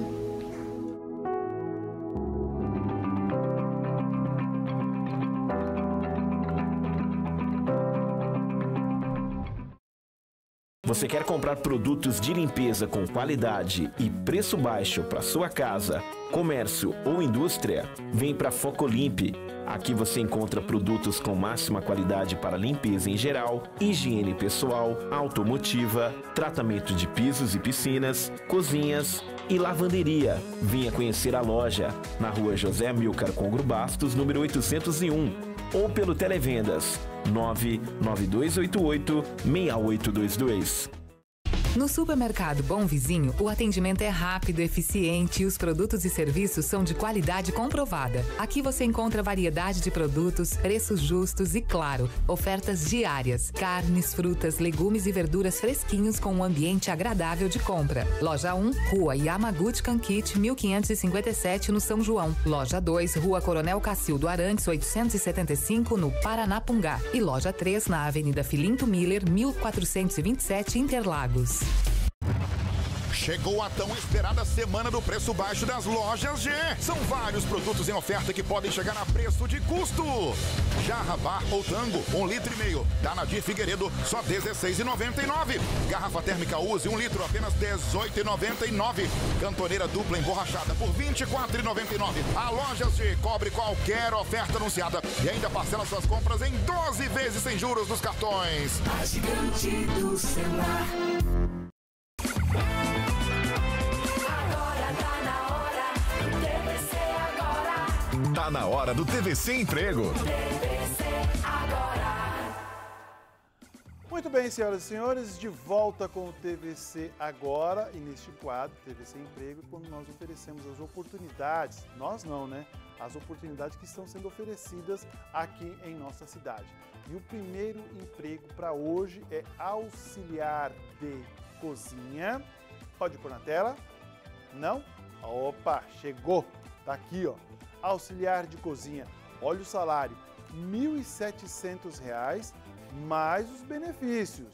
S10: Você quer comprar produtos de limpeza com qualidade e preço baixo para sua casa, comércio ou indústria? Vem para Focolimp. Aqui você encontra produtos com máxima qualidade para limpeza em geral, higiene pessoal, automotiva, tratamento de pisos e piscinas, cozinhas e lavanderia. Venha conhecer a loja na rua José Amilcar Congro Bastos, número oitocentos e um, ou pelo Televendas nove nove dois oito oito seis oito dois dois.
S1: No Supermercado Bom Vizinho, o atendimento é rápido, eficiente e os produtos e serviços são de qualidade comprovada. Aqui você encontra variedade de produtos, preços justos e, claro, ofertas diárias. Carnes, frutas, legumes e verduras fresquinhos com um ambiente agradável de compra. Loja um, Rua Yamaguchi Kankit, mil quinhentos e cinquenta e sete, no São João. Loja dois, Rua Coronel Cacildo Arantes, oitocentos e setenta e cinco, no Paranapungá. E Loja três, na Avenida Filinto Miller, mil quatrocentos e vinte e sete, Interlagos.
S5: Chegou a tão esperada semana do preço baixo das lojas G. São vários produtos em oferta que podem chegar a preço de custo. Jarra Bar ou Tango, um litro e meio. Da Nadir Figueiredo, só dezesseis reais e noventa e nove centavos. Garrafa térmica Uzi, um litro, apenas dezoito reais e noventa e nove centavos. Cantoneira dupla emborrachada por vinte e quatro reais e noventa e nove centavos. A Lojas G cobre qualquer oferta anunciada e ainda parcela suas compras em doze vezes sem juros nos cartões.
S6: A gigante do celular.
S18: Tá na hora do T V C Emprego.
S3: Muito bem, senhoras e senhores, de volta com o T V C Agora e neste quadro, T V C Emprego, quando nós oferecemos as oportunidades, nós não, né? As oportunidades que estão sendo oferecidas aqui em nossa cidade. E o primeiro emprego para hoje é auxiliar de cozinha. Pode pôr na tela? Não? Opa, chegou! Tá aqui, ó. Auxiliar de cozinha. Olha o salário, mil e setecentos reais, mais os benefícios.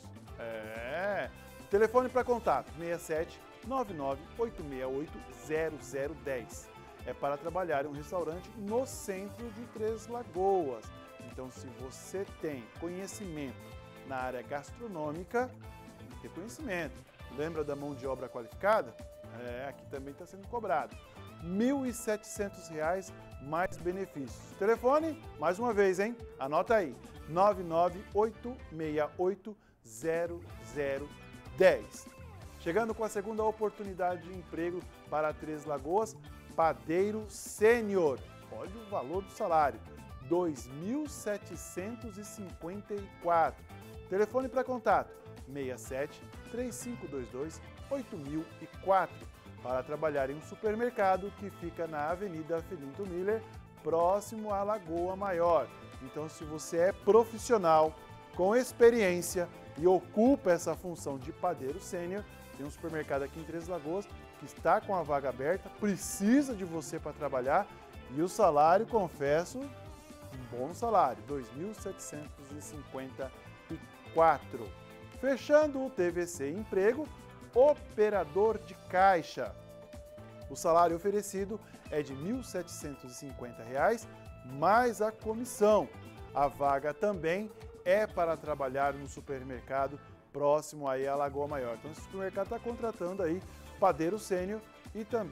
S3: É. Telefone para contato, seis sete nove nove oito seis oito zero zero um zero. É para trabalhar em um restaurante no centro de Três Lagoas. Então, se você tem conhecimento na área gastronômica, tem que ter conhecimento. Lembra da mão de obra qualificada? É, aqui também está sendo cobrado. mil e setecentos reais mais benefícios. Telefone, mais uma vez, hein? Anota aí, nove nove oito seis oito zero zero um zero. Chegando com a segunda oportunidade de emprego para Três Lagoas, padeiro sênior. Olha o valor do salário, dois mil setecentos e cinquenta e quatro reais. Telefone para contato, seis sete três cinco dois dois oito mil e quatro. Para trabalhar em um supermercado que fica na Avenida Filinto Miller, próximo à Lagoa Maior. Então, se você é profissional, com experiência e ocupa essa função de padeiro sênior, tem um supermercado aqui em Três Lagoas que está com a vaga aberta, precisa de você para trabalhar e o salário, confesso, um bom salário, dois mil setecentos e cinquenta e quatro reais. Fechando o T V C Emprego, operador de caixa. O salário oferecido é de mil setecentos e cinquenta reais mais a comissão. A vaga também é para trabalhar no supermercado próximo aí à Lagoa Maior. Então, esse supermercado está contratando aí padeiro sênior e também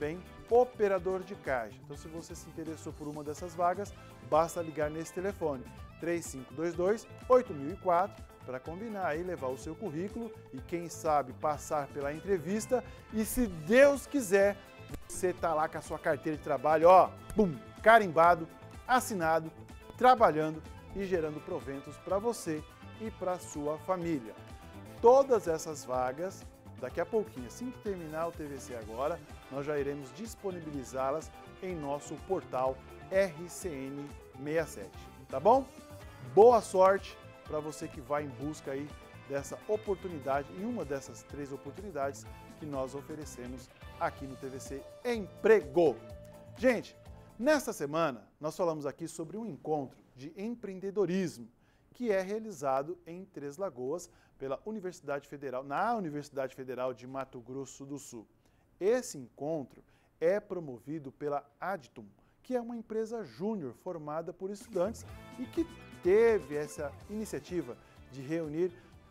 S3: operador de caixa. Então, se você se interessou por uma dessas vagas, basta ligar nesse telefone três cinco dois dois, oito mil e quatro para combinar aí, levar o seu currículo e quem sabe passar pela entrevista e se Deus quiser, você tá lá com a sua carteira de trabalho, ó, bum, carimbado, assinado, trabalhando e gerando proventos para você e para sua família. Todas essas vagas, daqui a pouquinho, assim que terminar o T V C Agora, nós já iremos disponibilizá-las em nosso portal R C N sessenta e sete, tá bom? Boa sorte para você que vai em busca aí dessa oportunidade, e uma dessas três oportunidades que nós oferecemos aqui no T V C Emprego. Gente, nesta semana nós falamos aqui sobre um encontro de empreendedorismo que é realizado em Três Lagoas pela Universidade Federal, na Universidade Federal de Mato Grosso do Sul. Esse encontro é promovido pela Aditum, que é uma empresa júnior formada por estudantes e que teve essa iniciativa de reunir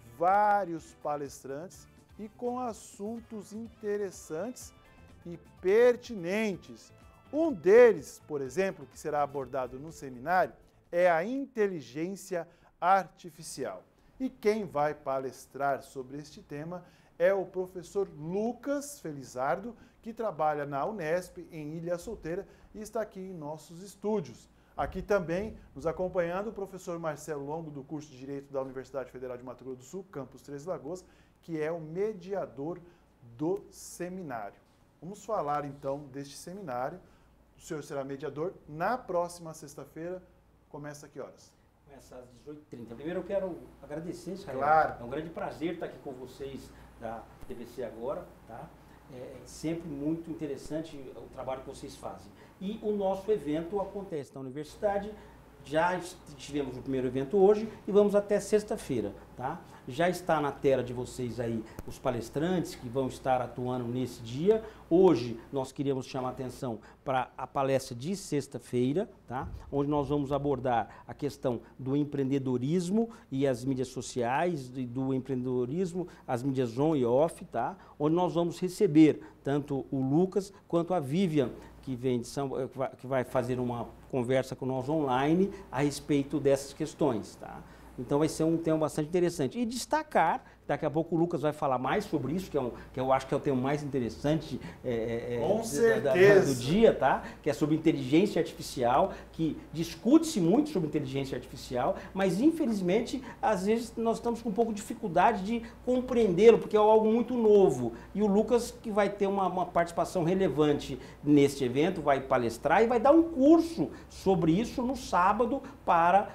S3: vários palestrantes e com assuntos interessantes e pertinentes. Um deles, por exemplo, que será abordado no seminário, é a inteligência artificial. E quem vai palestrar sobre este tema é o professor Lucas Felizardo, que trabalha na Unesp, em Ilha Solteira, e está aqui em nossos estúdios. Aqui também, nos acompanhando, o professor Marcelo Longo, do curso de Direito da Universidade Federal de Mato Grosso do Sul, campus Três Lagoas, que é o mediador do seminário. Vamos falar, então, deste seminário. O senhor será mediador na próxima sexta-feira. Começa a que horas?
S21: Começa às dezoito e trinta. Primeiro eu quero agradecer, Israel.
S3: Claro.
S21: É um grande prazer estar aqui com vocês da T V C Agora, tá? É sempre muito interessante o trabalho que vocês fazem. E o nosso evento acontece na universidade, já tivemos o primeiro evento hoje e vamos até sexta-feira, tá? Já está na tela de vocês aí os palestrantes que vão estar atuando nesse dia. Hoje nós queríamos chamar a atenção para a palestra de sexta-feira, tá? Onde nós vamos abordar a questão do empreendedorismo e as mídias sociais, do empreendedorismo, as mídias on e off, tá? Onde nós vamos receber tanto o Lucas quanto a Vivian, que vem de São, que vai fazer uma conversa com nós online a respeito dessas questões, tá? Então vai ser um tema bastante interessante. E destacar, daqui a pouco o Lucas vai falar mais sobre isso, que, é um, que eu acho que é o tema mais interessante é,
S3: Com
S21: é,
S3: certeza.
S21: Da, da, do dia, tá? Que é sobre inteligência artificial, que discute-se muito sobre inteligência artificial, mas infelizmente, às vezes, nós estamos com um pouco de dificuldade de compreendê-lo, porque é algo muito novo. E o Lucas, que vai ter uma, uma participação relevante neste evento, vai palestrar e vai dar um curso sobre isso no sábado para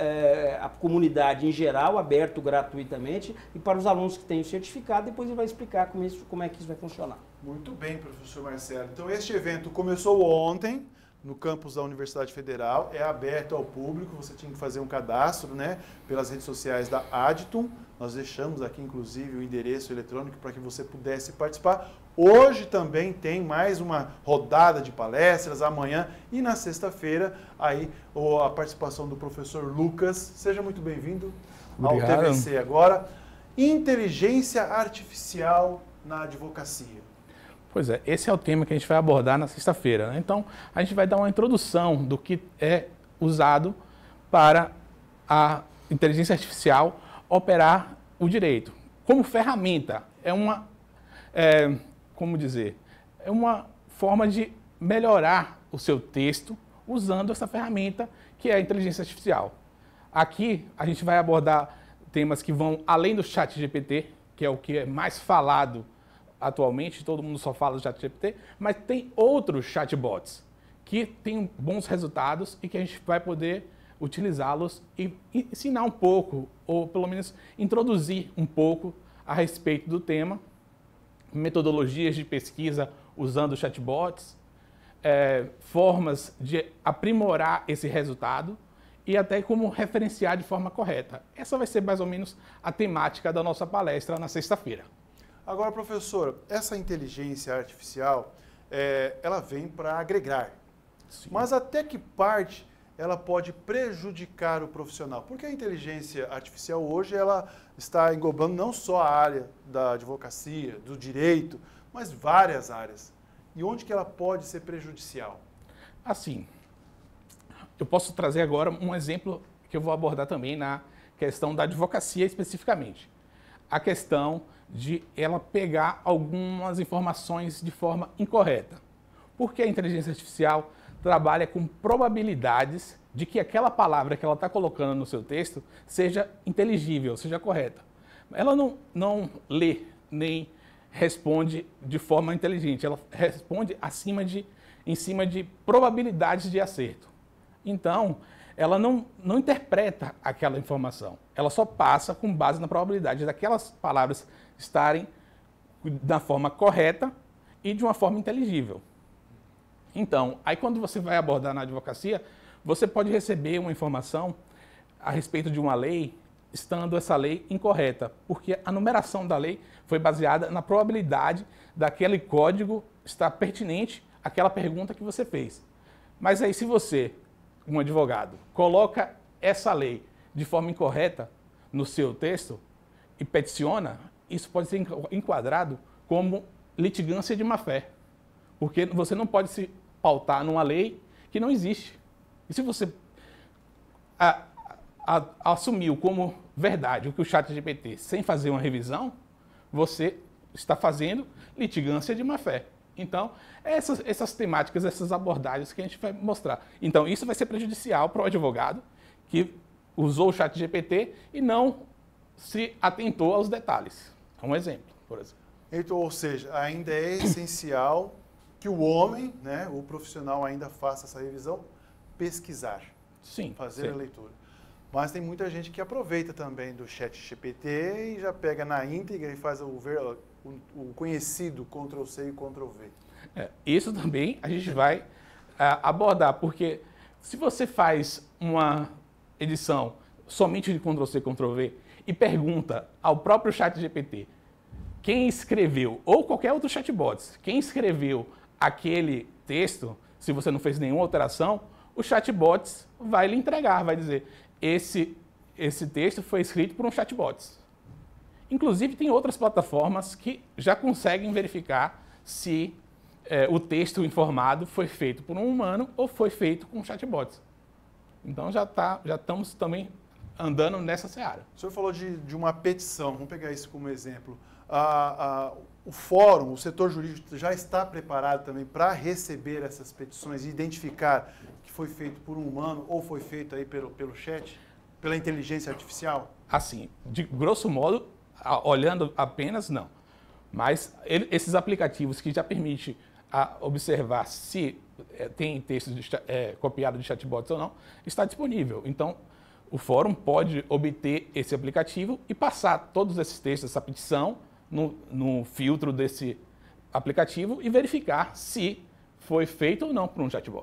S21: é, a comunidade em geral, aberto gratuitamente, e para os alunos que têm o certificado, depois ele vai explicar como, isso, como é que isso vai funcionar.
S3: Muito bem, professor Marcelo. Então, este evento começou ontem, no campus da Universidade Federal, é aberto ao público, você tinha que fazer um cadastro, né, pelas redes sociais da Aditum. Nós deixamos aqui, inclusive, o endereço eletrônico para que você pudesse participar. Hoje também tem mais uma rodada de palestras, amanhã e na sexta-feira, aí a participação do professor Lucas. Seja muito bem-vindo ao T V C Agora. Inteligência artificial na advocacia.
S22: Pois é, esse é o tema que a gente vai abordar na sexta-feira, né? Então, a gente vai dar uma introdução do que é usado para a inteligência artificial operar o direito. Como ferramenta, é uma, é, como dizer, é uma forma de melhorar o seu texto usando essa ferramenta que é a inteligência artificial. Aqui, a gente vai abordar temas que vão além do chat G P T, que é o que é mais falado atualmente, todo mundo só fala do chat G P T, mas tem outros chatbots que têm bons resultados e que a gente vai poder utilizá-los e ensinar um pouco, ou pelo menos introduzir um pouco a respeito do tema, metodologias de pesquisa usando chatbots, é, formas de aprimorar esse resultado e até como referenciar de forma correta. Essa vai ser mais ou menos a temática da nossa palestra na sexta-feira.
S3: Agora, professor, essa inteligência artificial, é, ela vem para agregar. Sim. Mas até que parte ela pode prejudicar o profissional? Porque a inteligência artificial hoje ela está englobando não só a área da advocacia, do direito, mas várias áreas. e onde que ela pode ser prejudicial?
S22: Assim, eu posso trazer agora um exemplo que eu vou abordar também na questão da advocacia especificamente. A questão de ela pegar algumas informações de forma incorreta. Porque a inteligência artificial trabalha com probabilidades de que aquela palavra que ela está colocando no seu texto seja inteligível, seja correta. Ela não, não lê nem responde de forma inteligente, ela responde acima de, em cima de probabilidades de acerto. Então, ela não, não interpreta aquela informação, ela só passa com base na probabilidade daquelas palavras estarem da forma correta e de uma forma inteligível. Então, aí quando você vai abordar na advocacia, você pode receber uma informação a respeito de uma lei, estando essa lei incorreta, porque a numeração da lei foi baseada na probabilidade daquele código estar pertinente àquela pergunta que você fez. Mas aí se você, um advogado, coloca essa lei de forma incorreta no seu texto e peticiona, isso pode ser enquadrado como litigância de má-fé, porque você não pode se pautar numa lei que não existe. E se você a, a, assumiu como verdade o que o ChatGPT sem fazer uma revisão, você está fazendo litigância de má-fé. Então, essas, essas temáticas, essas abordagens que a gente vai mostrar. Então, isso vai ser prejudicial para o advogado que usou o ChatGPT e não se atentou aos detalhes. É um exemplo, por exemplo.
S3: Então, ou seja, ainda é essencial que o homem, né, o profissional ainda faça essa revisão, pesquisar,
S22: sim,
S3: fazer
S22: sim.
S3: a leitura. Mas tem muita gente que aproveita também do ChatGPT e já pega na íntegra e faz o, o, o conhecido control C e control V.
S22: É, isso também a gente vai uh, abordar, porque se você faz uma edição somente de control C e control V e pergunta ao próprio ChatGPT quem escreveu, ou qualquer outro chatbot, quem escreveu aquele texto, se você não fez nenhuma alteração, o chatbot vai lhe entregar, vai dizer, esse, esse texto foi escrito por um chatbot. Inclusive, tem outras plataformas que já conseguem verificar se é, o texto informado foi feito por um humano ou foi feito com um chatbot. Então, já, tá, já estamos também andando nessa seara.
S3: O senhor falou de, de uma petição, vamos pegar isso como exemplo. A, a, o fórum, o setor jurídico já está preparado também para receber essas petições e identificar que foi feito por um humano ou foi feito aí pelo, pelo chat, pela inteligência artificial?
S22: Assim, de grosso modo, olhando apenas, não. Mas ele, esses aplicativos que já permitem a observar se é, tem texto de, é, copiado de chatbots ou não, está disponível. Então, o fórum pode obter esse aplicativo e passar todos esses textos, essa petição, no, no filtro desse aplicativo e verificar se foi feito ou não por um chatbot.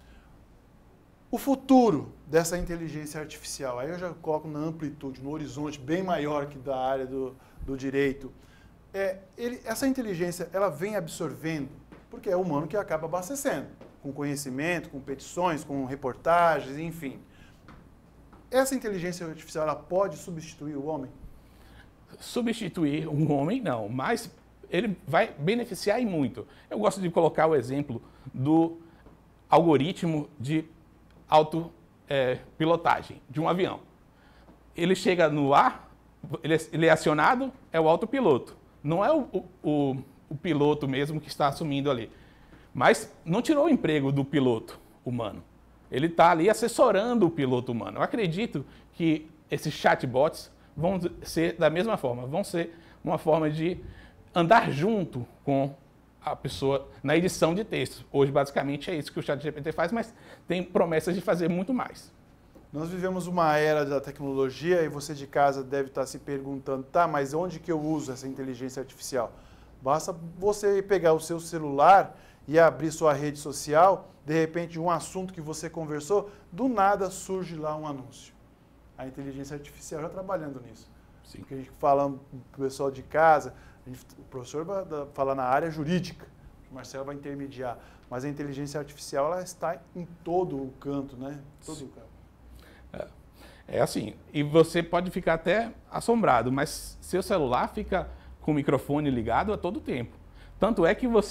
S3: O futuro dessa inteligência artificial, aí eu já coloco na amplitude, no horizonte bem maior que da área do, do direito. É, ele, essa inteligência, ela vem absorvendo, porque é o humano que acaba abastecendo, com conhecimento, com petições, com reportagens, enfim. Essa inteligência artificial, ela pode substituir o homem?
S22: Substituir um homem, não, mas ele vai beneficiar e muito. Eu gosto de colocar o exemplo do algoritmo de autopilotagem é, de um avião. Ele chega no ar, ele é, ele é acionado, é o autopiloto. Não é o, o, o piloto mesmo que está assumindo ali. Mas não tirou o emprego do piloto humano. Ele está ali assessorando o piloto humano. Eu acredito que esses chatbots vão ser da mesma forma, vão ser uma forma de andar junto com a pessoa na edição de texto. Hoje, basicamente, é isso que o ChatGPT faz, mas tem promessas de fazer muito mais.
S3: Nós vivemos uma era da tecnologia e você de casa deve estar se perguntando, tá, mas onde que eu uso essa inteligência artificial? Basta você pegar o seu celular e abrir sua rede social, de repente, um assunto que você conversou, do nada surge lá um anúncio. A inteligência artificial já trabalhando nisso.
S22: Sim.
S3: Porque a gente falando para o pessoal de casa, a gente, o professor vai falar na área jurídica, o Marcelo vai intermediar, mas a inteligência artificial ela está em todo o canto, né? Todo
S22: Sim.
S3: o canto.
S22: É, é assim, e você pode ficar até assombrado, mas seu celular fica com o microfone ligado a todo tempo. Tanto é que você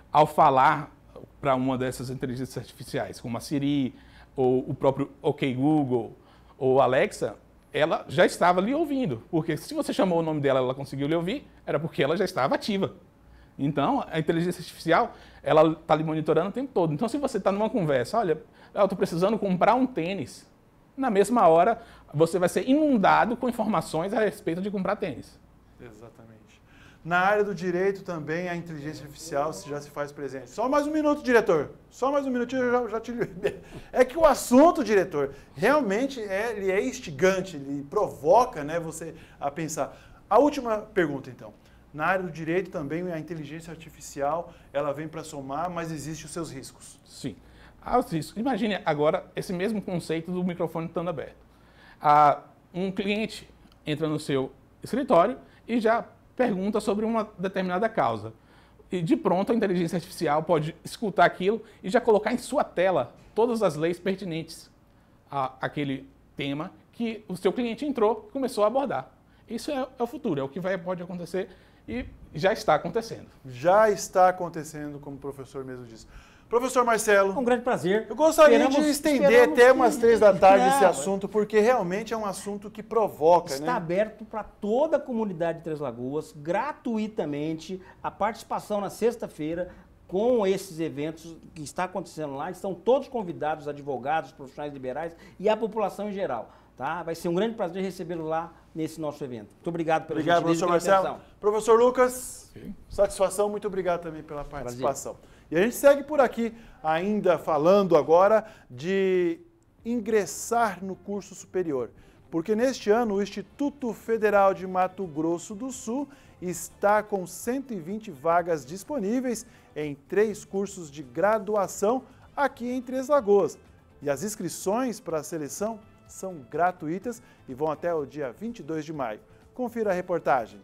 S22: ao falar para uma dessas inteligências artificiais, como a Siri, ou o próprio OK Google, ou Alexa, ela já estava lhe ouvindo. Porque se você chamou o nome dela e ela conseguiu lhe ouvir, era porque ela já estava ativa. Então, a inteligência artificial, ela está lhe monitorando o tempo todo. Então, se você está numa conversa, olha, eu estou precisando comprar um tênis, na mesma hora, você vai ser inundado com informações a respeito de comprar tênis.
S3: Exatamente. Na área do direito também, a inteligência artificial já se faz presente. Só mais um minuto, diretor. Só mais um minutinho, eu já, já te... É que o assunto, diretor, realmente é, ele é instigante, ele provoca, né, você a pensar. A última pergunta, então. Na área do direito também, a inteligência artificial, ela vem para somar, mas existem os seus riscos.
S22: Sim. Ah, os riscos. Imagine agora esse mesmo conceito do microfone estando aberto. Ah, um cliente entra no seu escritório e já pergunta sobre uma determinada causa. E de pronto a inteligência artificial pode escutar aquilo e já colocar em sua tela todas as leis pertinentes a aquele tema que o seu cliente entrou e começou a abordar. Isso é, é o futuro, é o que vai, pode acontecer e já está acontecendo.
S3: Já está acontecendo, como o professor mesmo disse. Professor Marcelo.
S21: Um grande prazer.
S3: Eu gostaria
S21: esperamos,
S3: de estender até umas três da tarde Não, esse assunto, porque realmente é um assunto que provoca,
S21: está
S3: né?
S21: aberto para toda a comunidade de Três Lagoas, gratuitamente, a participação na sexta-feira com esses eventos que está acontecendo lá. Estão todos convidados, advogados, profissionais liberais e a população em geral. Tá? Vai ser um grande prazer recebê-lo lá nesse nosso evento. Muito obrigado pela
S3: Obrigado, professor Marcelo.
S21: Atenção.
S3: Professor Lucas, Sim. satisfação, muito obrigado também pela participação. Prazer. E a gente segue por aqui, ainda falando agora de ingressar no curso superior. Porque neste ano o Instituto Federal de Mato Grosso do Sul está com cento e vinte vagas disponíveis em três cursos de graduação aqui em Três Lagoas. E as inscrições para a seleção são gratuitas e vão até o dia vinte e dois de maio. Confira a reportagem.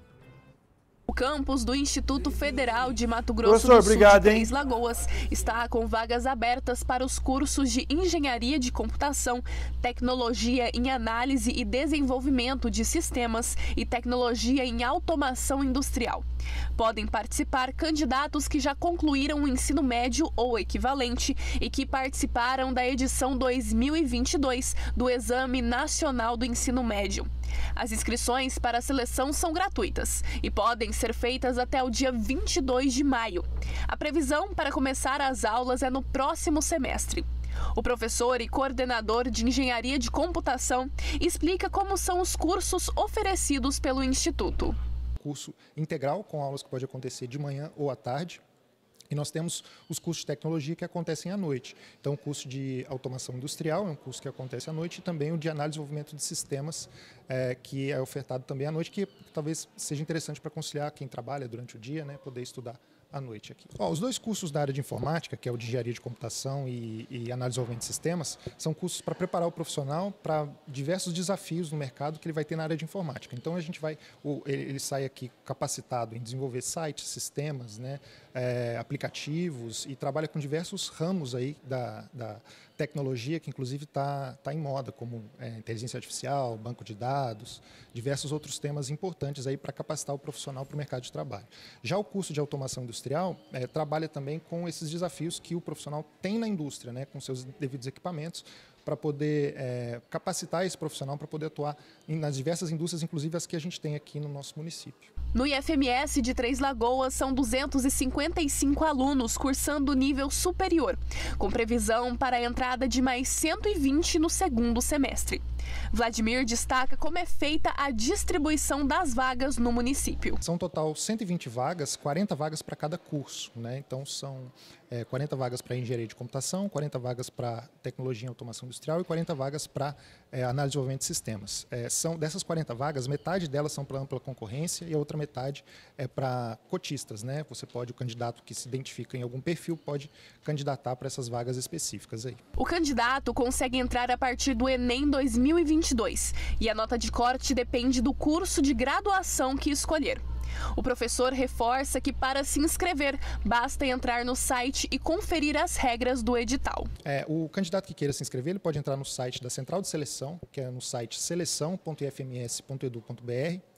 S2: O campus do Instituto Federal de Mato Grosso
S3: Professor,
S2: do Sul
S3: obrigado,
S2: de Três
S3: hein?
S2: Lagoas está com vagas abertas para os cursos de Engenharia de Computação, Tecnologia em Análise e Desenvolvimento de Sistemas e Tecnologia em Automação Industrial. Podem participar candidatos que já concluíram o ensino médio ou equivalente e que participaram da edição dois mil e vinte e dois do Exame Nacional do Ensino Médio. As inscrições para a seleção são gratuitas e podem ser feitas até o dia vinte e dois de maio. A previsão para começar as aulas é no próximo semestre. O professor e coordenador de Engenharia de Computação explica como são os cursos oferecidos pelo Instituto.
S7: Curso integral, com aulas que pode acontecer de manhã ou à tarde. E nós temos os cursos de tecnologia que acontecem à noite. Então, o curso de automação industrial é um curso que acontece à noite e também o de análise e desenvolvimento de sistemas, é, que é ofertado também à noite, que talvez seja interessante para conciliar quem trabalha durante o dia, né, poder estudar à noite aqui. Ó, os dois cursos da área de informática, que é o de engenharia de computação e, e análise e desenvolvimento de sistemas, são cursos para preparar o profissional para diversos desafios no mercado que ele vai ter na área de informática. Então, a gente vai, o, ele, ele sai aqui capacitado em desenvolver sites, sistemas, né, é, aplicativos e trabalha com diversos ramos aí da, da tecnologia que inclusive está tá em moda, como é, inteligência artificial, banco de dados, diversos outros temas importantes aí para capacitar o profissional para o mercado de trabalho. Já o curso de automação industrial é, trabalha também com esses desafios que o profissional tem na indústria, né, com seus devidos equipamentos, para poder é, capacitar esse profissional para poder atuar em, nas diversas indústrias, inclusive as que a gente tem aqui no nosso município.
S2: No I F M S de Três Lagoas, são duzentos e cinquenta e cinco alunos cursando nível superior, com previsão para a entrada de mais cento e vinte no segundo semestre. Vladimir destaca como é feita a distribuição das vagas no município.
S7: São total cento e vinte vagas, quarenta vagas para cada curso, né? Então são é, quarenta vagas para engenharia de computação, quarenta vagas para tecnologia e automação industrial e quarenta vagas para é, análise e desenvolvimento de sistemas. É, são, dessas quarenta vagas, metade delas são para ampla concorrência e a outra metade é para cotistas, né? Você pode, o candidato que se identifica em algum perfil, pode candidatar para essas vagas específicas aí.
S2: O candidato consegue entrar a partir do Enem dois mil e vinte e dois e a nota de corte depende do curso de graduação que escolher. O professor reforça que para se inscrever, basta entrar no site e conferir as regras do edital.
S7: É, o candidato que queira se inscrever, ele pode entrar no site da Central de Seleção, que é no site seleção ponto i f m s ponto edu ponto b r,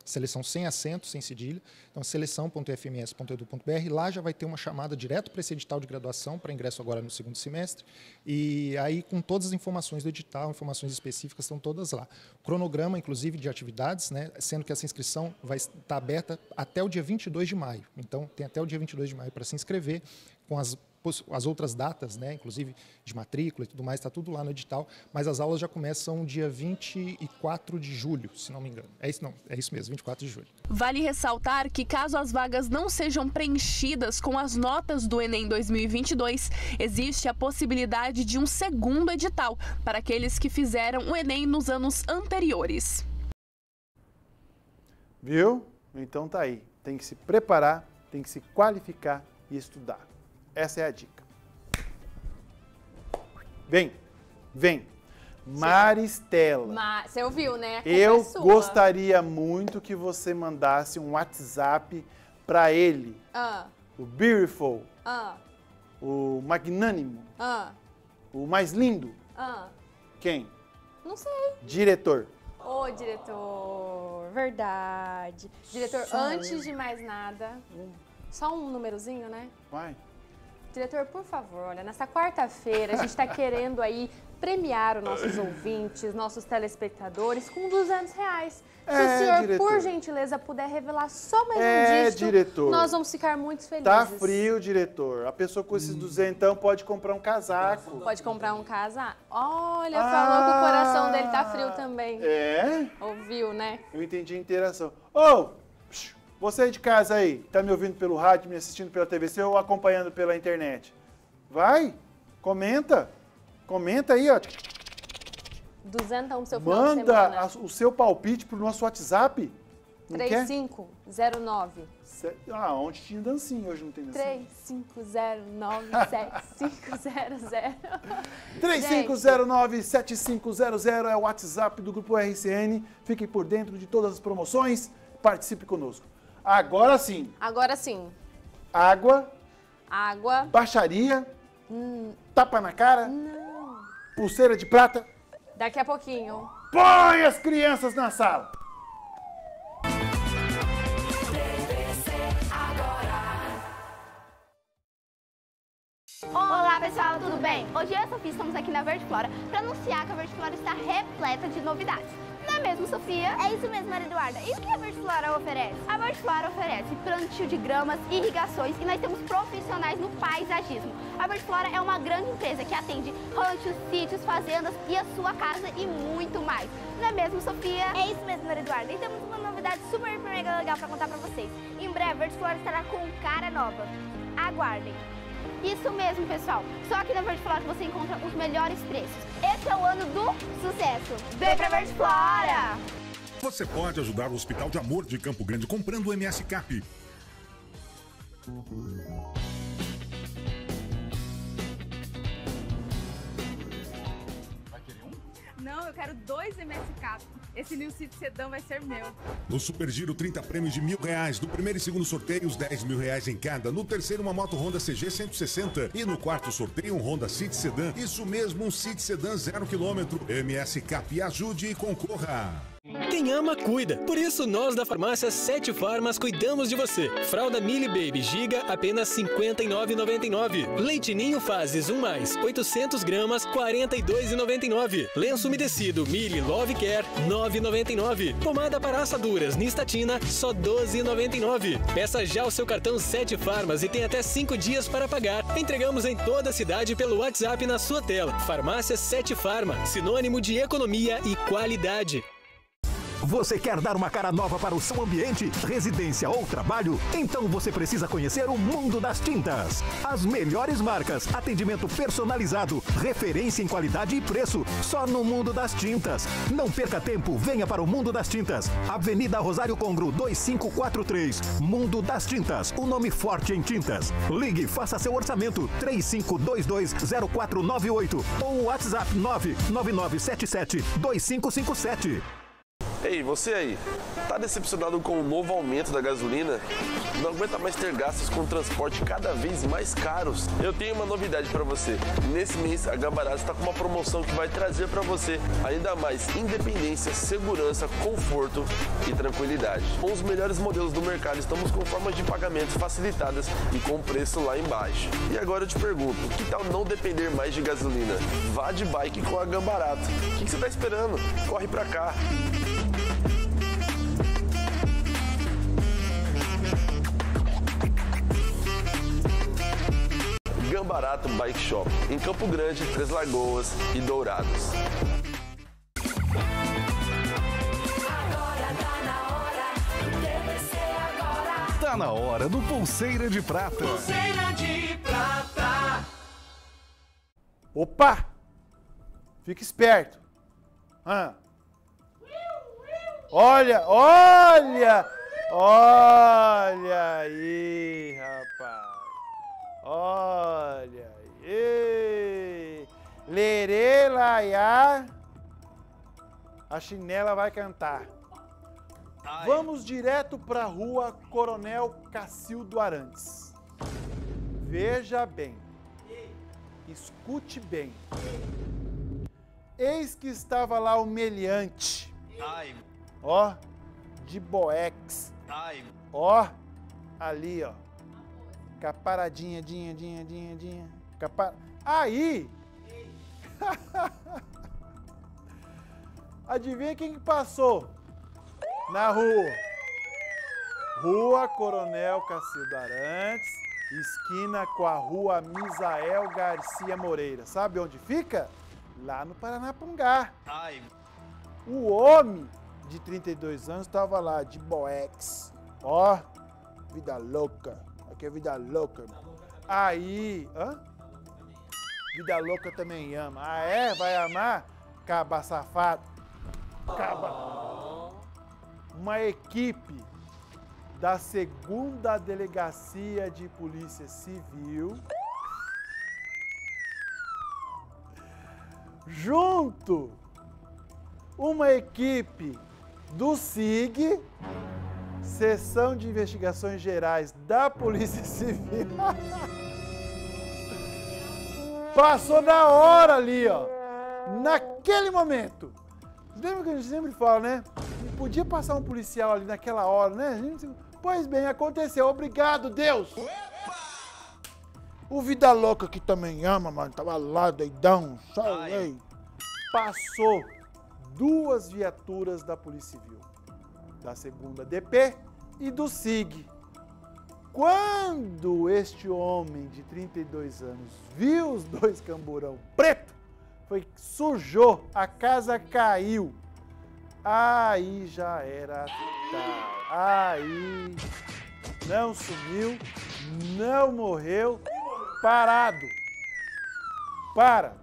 S7: Seleção sem acento, sem cedilha. Então, seleção ponto f m s ponto e d u ponto b r. Lá já vai ter uma chamada direto para esse edital de graduação, para ingresso agora no segundo semestre. E aí, com todas as informações do edital, informações específicas, estão todas lá. O cronograma, inclusive, de atividades, né, sendo que essa inscrição vai estar aberta até o dia vinte e dois de maio. Então, tem até o dia vinte e dois de maio para se inscrever, com as as outras datas, né, inclusive de matrícula e tudo mais, está tudo lá no edital, mas as aulas já começam dia vinte e quatro de julho, se não me engano. É isso, não, é isso mesmo, vinte e quatro de julho.
S2: Vale ressaltar que caso as vagas não sejam preenchidas com as notas do Enem dois mil e vinte e dois, existe a possibilidade de um segundo edital para aqueles que fizeram o Enem nos anos anteriores.
S3: Viu? Então tá aí. Tem que se preparar, tem que se qualificar e estudar. Essa é a dica. Vem, vem. Maristela.
S4: Você ouviu, né?
S3: Eu
S4: é
S3: gostaria muito que você mandasse um WhatsApp para ele.
S4: Ah.
S3: O Beautiful.
S4: Ah.
S3: O Magnânimo.
S4: Ah.
S3: O mais lindo.
S4: Ah.
S3: Quem?
S4: Não sei.
S3: Diretor.
S4: Ô, diretor. Verdade. Diretor,
S3: Só
S4: antes
S3: um.
S4: de mais nada, só um númerozinho, né?
S3: Vai.
S4: Diretor, por favor, olha, nessa quarta-feira a gente está querendo aí premiar os nossos ouvintes, nossos telespectadores com duzentos reais. Se
S3: É,
S4: o senhor,
S3: diretor.
S4: por gentileza, puder revelar só mais
S3: É,
S4: um dígito,
S3: diretor.
S4: nós vamos ficar muito felizes.
S3: Tá frio, diretor. A pessoa com esses duzentão pode comprar um casaco.
S4: Pode comprar um casaco? Olha,
S3: Ah.
S4: falou que o coração dele tá frio também.
S3: É?
S4: Ouviu, né?
S3: Eu entendi a interação. Ô, psh, você de casa aí, tá me ouvindo pelo rádio, me assistindo pela T V C ou acompanhando pela internet? Vai, comenta. Comenta aí, ó.
S4: Duzentão pro seu final de
S3: Manda
S4: semana.
S3: a- o seu palpite pro nosso WhatsApp. Não quer?
S4: três cinco zero nove.
S3: Se- Ah, ontem tinha dancinha, hoje não tem dancinha.
S4: três cinco zero nove sete cinco zero zero.
S3: três cinco zero nove sete cinco zero zero é o WhatsApp do Grupo R C N. Fique por dentro de todas as promoções. Participe conosco. Agora sim.
S4: Agora sim.
S3: Água,
S4: Água.
S3: baixaria,
S4: Hum,
S3: tapa na cara,
S4: não.
S3: pulseira de prata.
S4: Daqui a pouquinho.
S3: Põe as crianças na sala.
S8: Olá pessoal, tudo bem? Hoje eu e a Sofia estamos aqui na Verde Flora para anunciar que a Verde Flora está repleta de novidades. Não é mesmo, Sofia? É isso mesmo, Maria Eduarda. E o que a Verde Flora oferece? A Verde Flora oferece plantio de gramas, irrigações e nós temos profissionais no paisagismo. A Verde Flora é uma grande empresa que atende ranchos, sítios, fazendas e a sua casa e muito mais. Não é mesmo, Sofia? É isso mesmo, Maria Eduarda. E temos uma novidade super mega legal para contar para vocês. Em breve, a Verde Flora estará com cara nova. Aguardem. Isso mesmo, pessoal. Só aqui na Verde Flora você encontra os melhores preços. Esse é o ano do sucesso. Vem pra Verde Flora!
S9: Você pode ajudar o Hospital de Amor de Campo Grande comprando o M S Cap.
S23: Não, eu quero dois M S Cap. Esse New City Sedan vai ser meu.
S9: No Super Giro, trinta prêmios de mil reais. No primeiro e segundo sorteio, os dez mil reais em cada. No terceiro, uma moto Honda C G cento e sessenta. E no quarto sorteio, um Honda City Sedan. Isso mesmo, um City Sedan zero quilômetro. M S Cap, ajude e concorra.
S24: Quem ama, cuida. Por isso, nós da farmácia Sete Farmas cuidamos de você. Fralda Mili Baby Giga, apenas cinquenta e nove reais e noventa e nove centavos. Leite Ninho Fases um mais, oitocentos gramas, quarenta e dois reais e noventa e nove centavos. Lenço umedecido Mili Love Care, nove reais e noventa e nove centavos. Pomada para assaduras Nistatina, só doze reais e noventa e nove centavos. Peça já o seu cartão Sete Farmas e tem até cinco dias para pagar. Entregamos em toda a cidade pelo WhatsApp na sua tela. Farmácia Sete Farma, sinônimo de economia e qualidade.
S18: Você quer dar uma cara nova para o seu ambiente, residência ou trabalho? Então você precisa conhecer o mundo das tintas. As melhores marcas, atendimento personalizado, referência em qualidade e preço, só no Mundo das Tintas. Não perca tempo, venha para o Mundo das Tintas. Avenida Rosário Congro, dois cinco quatro três. Mundo das Tintas, o nome forte em tintas. Ligue, faça seu orçamento, três cinco dois dois zero quatro nove oito ou WhatsApp nove nove nove sete sete dois cinco cinco sete.
S25: Ei, você aí, tá
S11: Tá decepcionado com o novo aumento da gasolina? Não aguenta mais ter gastos com transporte cada vez mais caros? Eu tenho uma novidade para você. Nesse mês, a Gambarato está com uma promoção que vai trazer para você ainda mais independência, segurança, conforto e tranquilidade. Com os melhores modelos do mercado, estamos com formas de pagamento facilitadas e com preço lá embaixo. E agora eu te pergunto, que tal não depender mais de gasolina? Vá de bike com a Gambarato. O que você está esperando? Corre para cá. Gambarato Bike Shop, em Campo Grande, Três Lagoas e Dourados.
S18: Tá na hora do Pulseira de Prata.
S6: Pulseira de Prata.
S3: Opa! Fica esperto. Ah. Olha, olha! Olha aí, rapaz. Olha aí. Lerê, laiá. A chinela vai cantar. Ai. Vamos direto para a rua Coronel Cacildo Arantes. Veja bem. Escute bem. Eis que estava lá o meliante. Ai. Ó, de boex. Ai. Ó, ali, ó. Caparadinha, dinha, dinha, dinha, dinha. Capar... Aí! Adivinha quem que passou na rua? Rua Coronel Cacildo Arantes, esquina com a rua Misael Garcia Moreira. Sabe onde fica? Lá no Paranapungá. Ai. O homem de trinta e dois anos estava lá, de boex. Ó, vida louca. Aqui é vida louca. Aí, hã? Vida louca também ama. Ah, é? Vai amar? Caba safado. Caba. Uma equipe da segunda Delegacia de Polícia Civil, junto uma equipe do S I G, Seção de Investigações Gerais da Polícia Civil, passou na hora ali, ó, naquele momento. Lembra que a gente sempre fala, né? Não podia passar um policial ali naquela hora, né? Pois bem, aconteceu. Obrigado, Deus! O Vida Louca que também ama, mano, tava lá, doidão, só ei. Passou duas viaturas da Polícia Civil, da segunda D P e do S I G. Quando este homem de trinta e dois anos viu os dois camburão preto, foi sujou, a casa caiu. Aí já era tarde. Aí não sumiu, não morreu, parado. Para.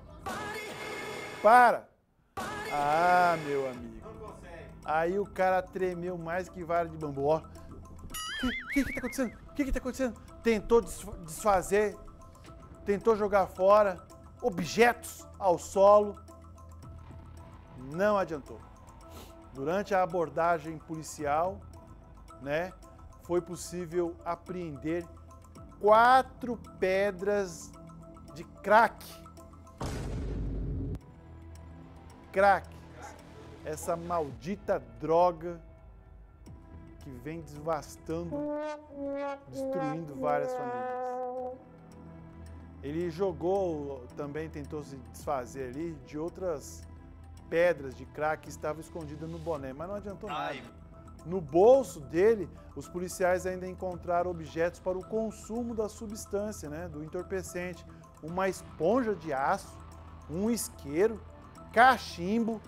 S3: Para. Ah, meu amigo. Aí o cara tremeu mais que vara de bambu. Ó. O que, que que tá acontecendo? O que que tá acontecendo? Tentou desfazer, tentou jogar fora objetos ao solo. Não adiantou. Durante a abordagem policial, né, foi possível apreender quatro pedras de crack. Crack. Essa maldita droga que vem devastando, destruindo várias famílias. Ele jogou, também tentou se desfazer ali de outras pedras de crack que estavam escondidas no boné, mas não adiantou nada. No bolso dele, os policiais ainda encontraram objetos para o consumo da substância, né, do entorpecente. Uma esponja de aço, um isqueiro, cachimbo.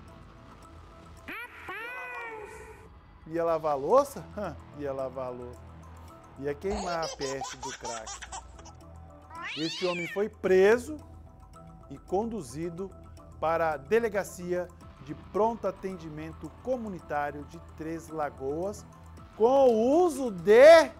S3: Ia lavar a louça? Ia lavar a louça. Ia queimar a peste do crack. Este homem foi preso e conduzido para a Delegacia de Pronto Atendimento Comunitário de Três Lagoas com o uso de...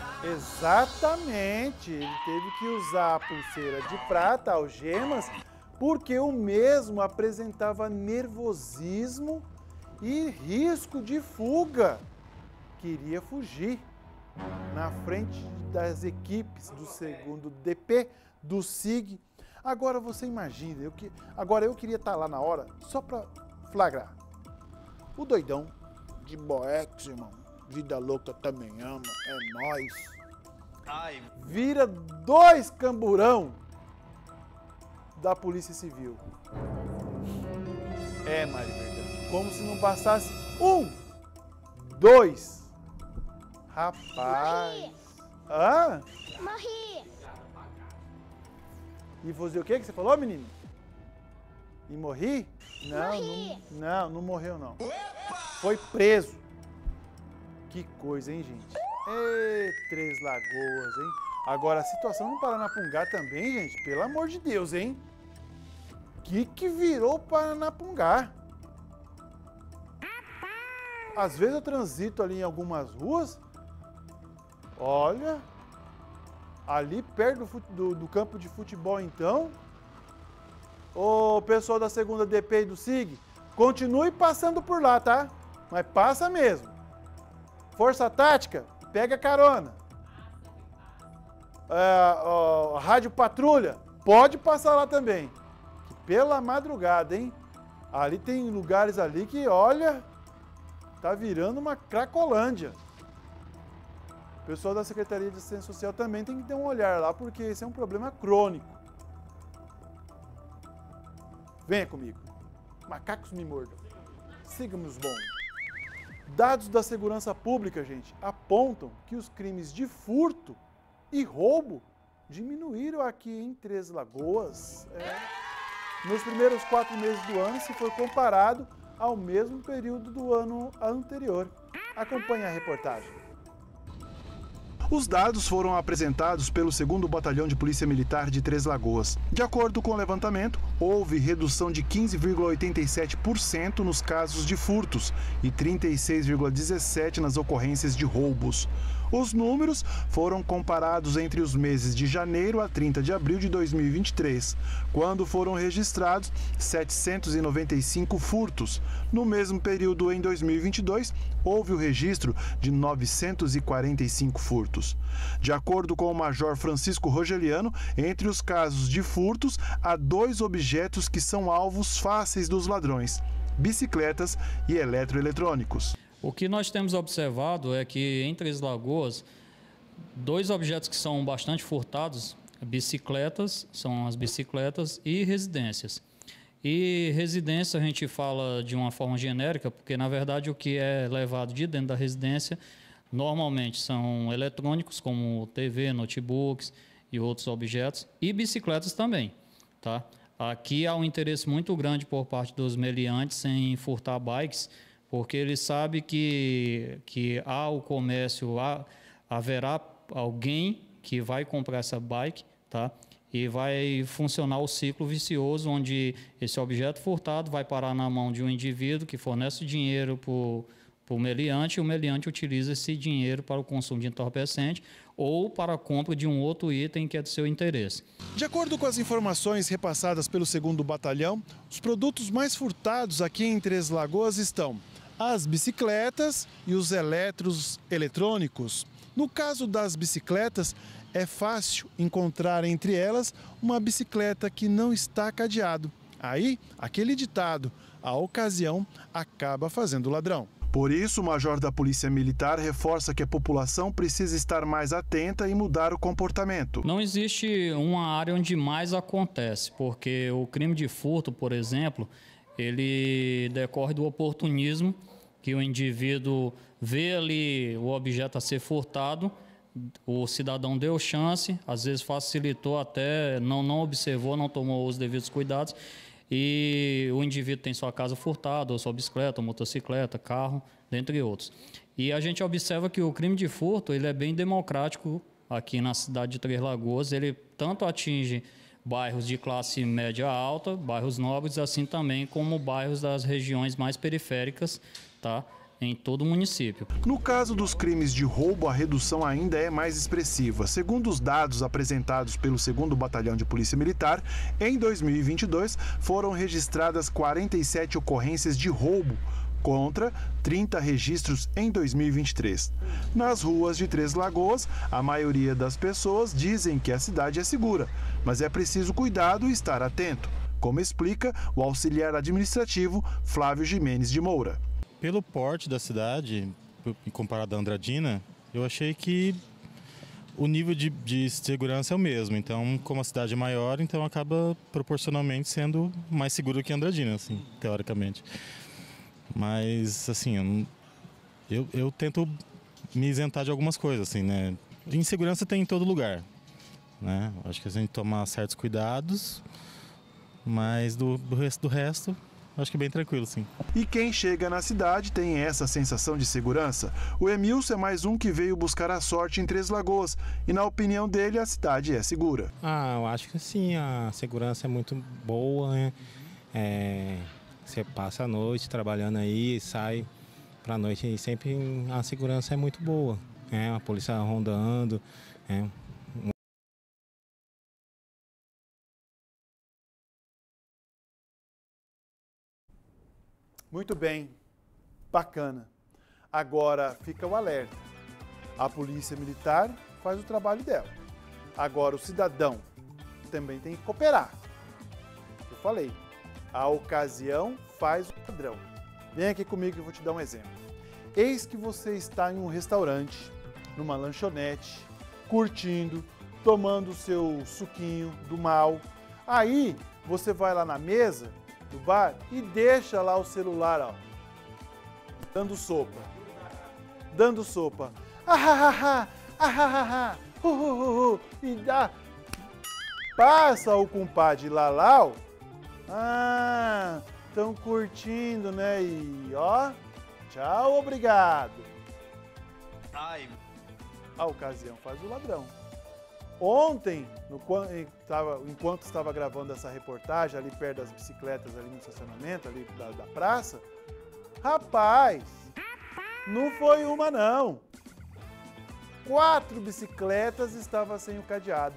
S3: Exatamente, ele teve que usar a pulseira de prata, algemas, porque o mesmo apresentava nervosismo e risco de fuga. Queria fugir na frente das equipes do segundo D P, do S I G. Agora você imagina, eu que, agora eu queria estar lá na hora só para flagrar. O doidão de Boex, irmão, vida louca também ama, é nóis.
S12: Ai.
S3: Vira dois camburão da Polícia Civil. É, Mari Verdão, como se não bastasse um, dois. Rapaz.
S8: Morri.
S3: Hã?
S8: Morri.
S3: E você o que que você falou, menino? E morri? Não,
S8: Morri.
S3: não, não, não morreu não. Foi preso. Que coisa, hein, gente? Ê, Três Lagoas, hein? Agora, a situação no Paranapungá também, gente, pelo amor de Deus, hein? Que que virou o Paranapungá? Às vezes eu transito ali em algumas ruas, olha, ali perto do, do, do campo de futebol, então, o pessoal da segunda D P e do S I G, continue passando por lá, tá? Mas passa mesmo. Força Tática, pega carona. É, ó, Rádio Patrulha, pode passar lá também. Que pela madrugada, hein? Ali tem lugares ali que, olha, tá virando uma Cracolândia. O pessoal da Secretaria de Assistência Social também tem que ter um olhar lá, porque esse é um problema crônico. Venha comigo. Macacos me mordam. Siga-nos bom. Dados da segurança pública, gente, apontam que os crimes de furto e roubo diminuíram aqui em Três Lagoas. É. Nos primeiros quatro meses do ano, se for comparado ao mesmo período do ano anterior. Acompanhe a reportagem.
S13: Os dados foram apresentados pelo segundo Batalhão de Polícia Militar de Três Lagoas. De acordo com o levantamento, houve redução de quinze vírgula oitenta e sete por cento nos casos de furtos e trinta e seis vírgula dezessete por cento nas ocorrências de roubos. Os números foram comparados entre os meses de janeiro a trinta de abril de dois mil e vinte e três, quando foram registrados setecentos e noventa e cinco furtos. No mesmo período, em dois mil e vinte e dois, houve o registro de novecentos e quarenta e cinco furtos. De acordo com o Major Francisco Rogeliano, entre os casos de furtos, há dois objetos que são alvos fáceis dos ladrões: bicicletas e eletroeletrônicos.
S14: O que nós temos observado é que em Três Lagoas, dois objetos que são bastante furtados, bicicletas, são as bicicletas, e residências. E residência a gente fala de uma forma genérica, porque na verdade o que é levado de dentro da residência normalmente são eletrônicos, como T V, notebooks e outros objetos, e bicicletas também, tá? Aqui há um interesse muito grande por parte dos meliantes em furtar bikes, porque ele sabe que, que há o comércio, há, haverá alguém que vai comprar essa bike, tá? E vai funcionar o ciclo vicioso, onde esse objeto furtado vai parar na mão de um indivíduo que fornece dinheiro para o meliante, e o meliante utiliza esse dinheiro para o consumo de entorpecente ou para a compra de um outro item que é do seu interesse.
S13: De acordo com as informações repassadas pelo segundo Batalhão, os produtos mais furtados aqui em Três Lagoas estão as bicicletas e os eletros eletrônicos. No caso das bicicletas, é fácil encontrar entre elas uma bicicleta que não está cadeado. Aí, aquele ditado, a ocasião acaba fazendo o ladrão. Por isso, o major da Polícia Militar reforça que a população precisa estar mais atenta e mudar o comportamento.
S14: Não existe uma área onde mais acontece, porque o crime de furto, por exemplo, ele decorre do oportunismo, que o indivíduo vê ali o objeto a ser furtado, o cidadão deu chance, às vezes facilitou até, não, não observou, não tomou os devidos cuidados, e o indivíduo tem sua casa furtada, ou sua bicicleta, ou motocicleta, carro, dentre outros. E a gente observa que o crime de furto ele é bem democrático aqui na cidade de Três Lagoas, ele tanto atinge bairros de classe média alta, bairros nobres, assim também como bairros das regiões mais periféricas, tá? em todo o município.
S13: No caso dos crimes de roubo, a redução ainda é mais expressiva. Segundo os dados apresentados pelo segundo Batalhão de Polícia Militar, em dois mil e vinte e dois foram registradas quarenta e sete ocorrências de roubo, contra trinta registros em dois mil e vinte e três. Nas ruas de Três Lagoas, a maioria das pessoas dizem que a cidade é segura, mas é preciso cuidado e estar atento, como explica o auxiliar administrativo Flávio Jimenez de Moura.
S12: Pelo porte da cidade, comparado à Andradina, eu achei que o nível de, de segurança é o mesmo. Então, como a cidade é maior, então acaba proporcionalmente sendo mais seguro que Andradina, assim, teoricamente. Mas, assim, eu, eu, eu tento me isentar de algumas coisas, assim, né? Insegurança tem em todo lugar, né? Acho que a gente toma certos cuidados, mas do, do resto do resto, acho que é bem tranquilo, sim.
S13: E quem chega na cidade tem essa sensação de segurança. O Emilson é mais um que veio buscar a sorte em Três Lagoas e, na opinião dele, a cidade é segura.
S15: Ah, eu acho que sim, a segurança é muito boa, né? É... Você passa a noite trabalhando aí, sai para a noite e sempre a segurança é muito boa, né? A polícia rondando, né?
S3: Muito bem, bacana. Agora fica o alerta. A polícia militar faz o trabalho dela. Agora o cidadão também tem que cooperar. Eu falei. A ocasião faz o padrão. Vem aqui comigo que eu vou te dar um exemplo. Eis que você está em um restaurante, numa lanchonete, curtindo, tomando o seu suquinho do mal. Aí você vai lá na mesa do bar e deixa lá o celular, ó, dando sopa. Dando sopa. Ah, ah, ah, uh, uh, uh, e dá. Passa o compadre Lalau. Ah, estão curtindo, né? E ó, tchau, obrigado. Ai. A ocasião faz o ladrão. Ontem, no, enquanto estava gravando essa reportagem ali perto das bicicletas, ali no estacionamento, ali da, da praça, rapaz, não foi uma não. Quatro bicicletas estavam sem o cadeado.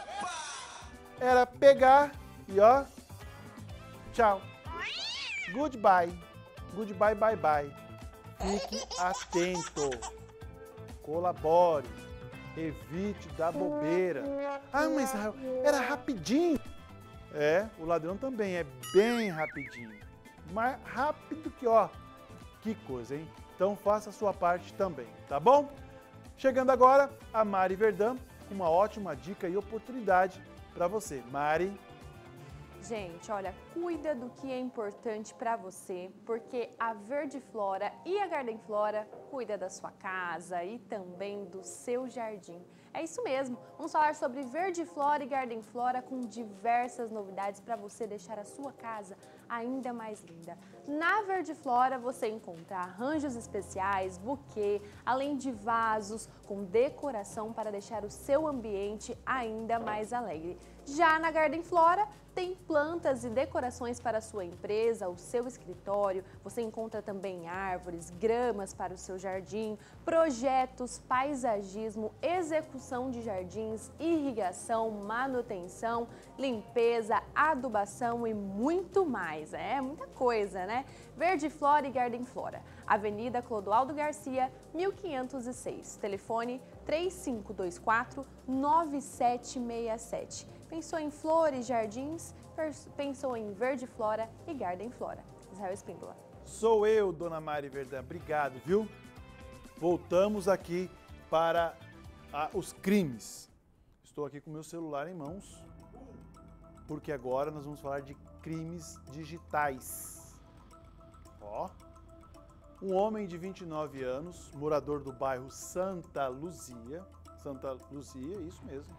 S3: Era pegar e ó, tchau. Goodbye. Goodbye, bye, bye. Fique atento. Colabore. Evite dar bobeira. Ah, mas era rapidinho. É, o ladrão também é bem rapidinho. Mais rápido que, ó, que coisa, hein? Então faça a sua parte também, tá bom? Chegando agora, a Mari Verdão, uma ótima dica e oportunidade para você. Mari.
S4: Gente, olha, cuida do que é importante para você, porque a Verde Flora e a Garden Flora cuida da sua casa e também do seu jardim. É isso mesmo, vamos falar sobre Verde Flora e Garden Flora com diversas novidades para você deixar a sua casa ainda mais linda. Na Verde Flora você encontra arranjos especiais, buquê, além de vasos com decoração para deixar o seu ambiente ainda mais alegre. Já na Garden Flora tem plantas e decorações para a sua empresa, o seu escritório. Você encontra também árvores, gramas para o seu jardim, projetos, paisagismo, execução de jardins, irrigação, manutenção, limpeza, adubação e muito mais. É muita coisa, né? Verde Flora e Garden Flora. Avenida Clodoaldo Garcia, mil quinhentos e seis. Telefone três cinco dois quatro, nove sete seis sete. Pensou em flores, jardins? Pensou em Verde Flora e Garden Flora. Israel Espíndola.
S3: Sou eu, Dona Mari Verdão. Obrigado, viu? Voltamos aqui para a, os crimes. Estou aqui com meu celular em mãos, porque agora nós vamos falar de crimes digitais. Ó, um homem de vinte e nove anos, morador do bairro Santa Luzia, Santa Luzia, isso mesmo,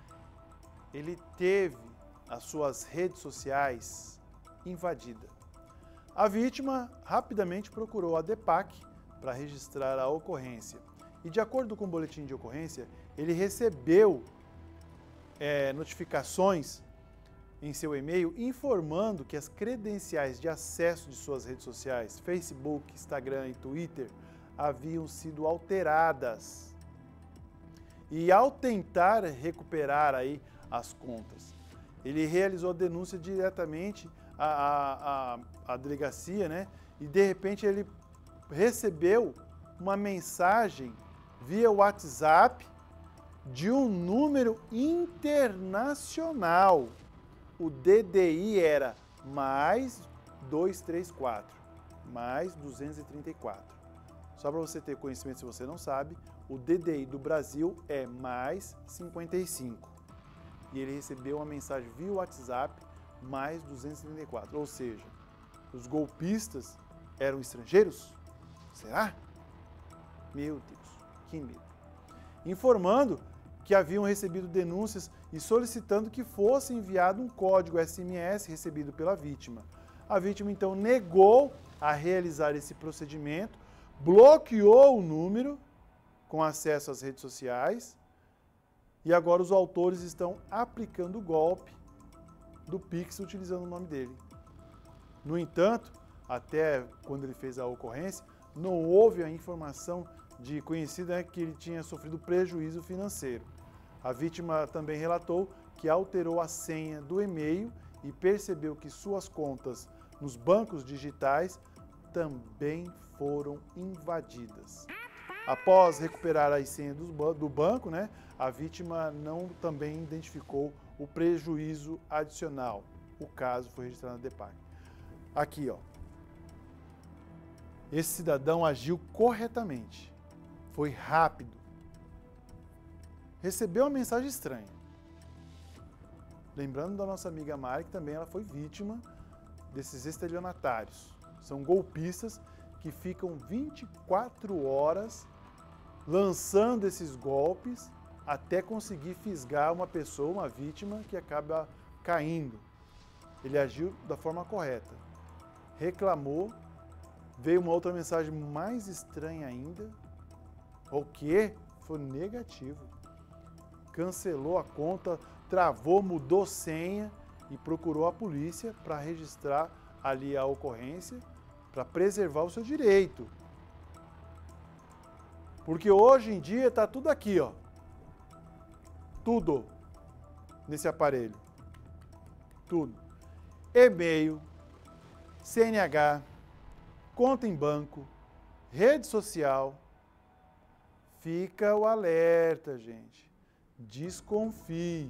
S3: ele teve as suas redes sociais invadidas. A vítima rapidamente procurou a DEPAC para registrar a ocorrência. E de acordo com o boletim de ocorrência, ele recebeu é, notificações em seu e-mail informando que as credenciais de acesso de suas redes sociais, Facebook, Instagram e Twitter, haviam sido alteradas. E ao tentar recuperar aí as contas, ele realizou a denúncia diretamente à, à, à, à delegacia, né? E de repente ele recebeu uma mensagem via WhatsApp de um número internacional. O D D I era mais duzentos e trinta e quatro, mais duzentos e trinta e quatro. Só para você ter conhecimento, se você não sabe, o D D I do Brasil é mais cinquenta e cinco. E ele recebeu uma mensagem via WhatsApp mais duzentos e trinta e quatro. Ou seja, os golpistas eram estrangeiros? Será? Meu Deus, que medo. Informando que haviam recebido denúncias e solicitando que fosse enviado um código S M S recebido pela vítima. A vítima então negou a realizar esse procedimento, bloqueou o número com acesso às redes sociais e agora os autores estão aplicando o golpe do Pix utilizando o nome dele. No entanto, até quando ele fez a ocorrência, não houve a informação de conhecida, né, que ele tinha sofrido prejuízo financeiro. A vítima também relatou que alterou a senha do e-mail e percebeu que suas contas nos bancos digitais também foram invadidas. Após recuperar as senhas do banco, né, a vítima não também identificou o prejuízo adicional. O caso foi registrado na DEPAC. Aqui, ó. Esse cidadão agiu corretamente. Foi rápido. Recebeu uma mensagem estranha. Lembrando da nossa amiga Mari, que também ela foi vítima desses estelionatários. São golpistas que ficam vinte e quatro horas lançando esses golpes até conseguir fisgar uma pessoa, uma vítima, que acaba caindo. Ele agiu da forma correta. Reclamou, veio uma outra mensagem mais estranha ainda. O quê? Foi negativo. Cancelou a conta, travou, mudou senha e procurou a polícia para registrar ali a ocorrência, para preservar o seu direito. Porque hoje em dia está tudo aqui, ó. Tudo nesse aparelho. Tudo. E-mail, C N H, conta em banco, rede social. Fica o alerta, gente. Desconfie.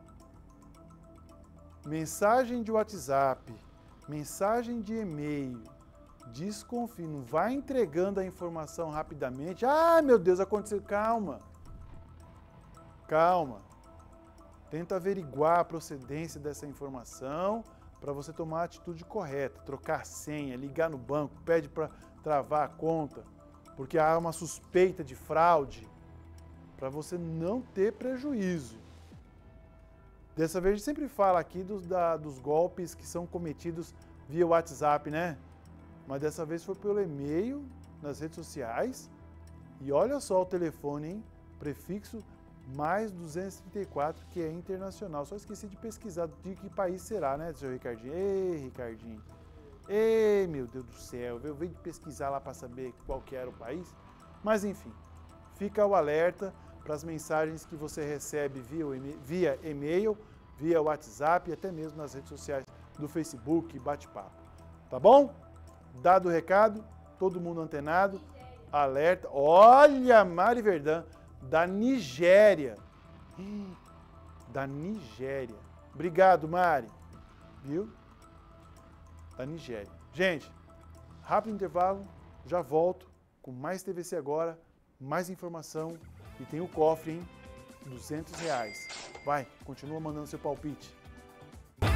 S3: Mensagem de WhatsApp, mensagem de e-mail. Desconfie. Não vai entregando a informação rapidamente. Ah, meu Deus, aconteceu. Calma. Calma. Tenta averiguar a procedência dessa informação para você tomar a atitude correta. Trocar senha, ligar no banco, pede para travar a conta, porque há uma suspeita de fraude, para você não ter prejuízo. Dessa vez a gente sempre fala aqui dos, da, dos golpes que são cometidos via WhatsApp, né? Mas dessa vez foi pelo e-mail, nas redes sociais. E olha só o telefone, hein? Prefixo mais duzentos e trinta e quatro, que é internacional. Só esqueci de pesquisar de que país será, né, seu Ricardinho? Ei, Ricardinho. Ei, meu Deus do céu. Eu veio de pesquisar lá para saber qual que era o país. Mas enfim, fica o alerta para as mensagens que você recebe via e-mail, via WhatsApp e até mesmo nas redes sociais do Facebook, bate-papo. Tá bom? Dado o recado, todo mundo antenado, alerta. Olha, Mari Verdun, da Nigéria. Da Nigéria. Obrigado, Mari. Viu? Da Nigéria. Gente, rápido intervalo, já volto com mais T V C Agora, mais informação e tem o cofre, hein? duzentos reais. Vai, continua mandando seu palpite.
S6: T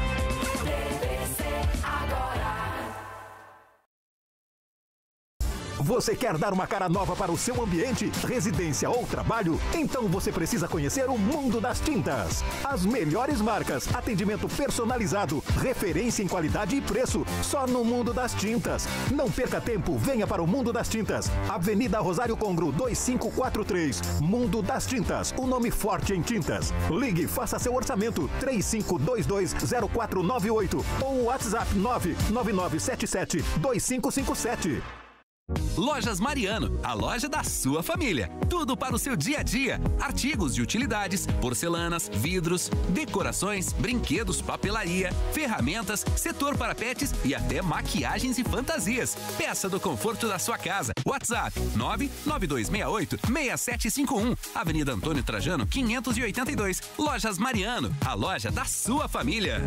S6: V C Agora.
S18: Você quer dar uma cara nova para o seu ambiente, residência ou trabalho? Então você precisa conhecer o mundo das tintas. As melhores marcas, atendimento personalizado, referência em qualidade e preço, só no mundo das tintas. Não perca tempo, venha para o mundo das tintas. Avenida Rosário Congro dois cinco quatro três. Mundo das Tintas, o nome forte em tintas. Ligue, faça seu orçamento três cinco dois dois zero quatro nove oito ou WhatsApp nove nove nove sete sete dois cinco cinco sete.
S16: Lojas Mariano, a loja da sua família. Tudo para o seu dia a dia. Artigos de utilidades, porcelanas, vidros, decorações, brinquedos, papelaria, ferramentas, setor para pets e até maquiagens e fantasias. Peça do conforto da sua casa. WhatsApp nove nove dois seis oito seis sete cinco um. Avenida Antônio Trajano, quinhentos e oitenta e dois. Lojas Mariano, a loja da sua família.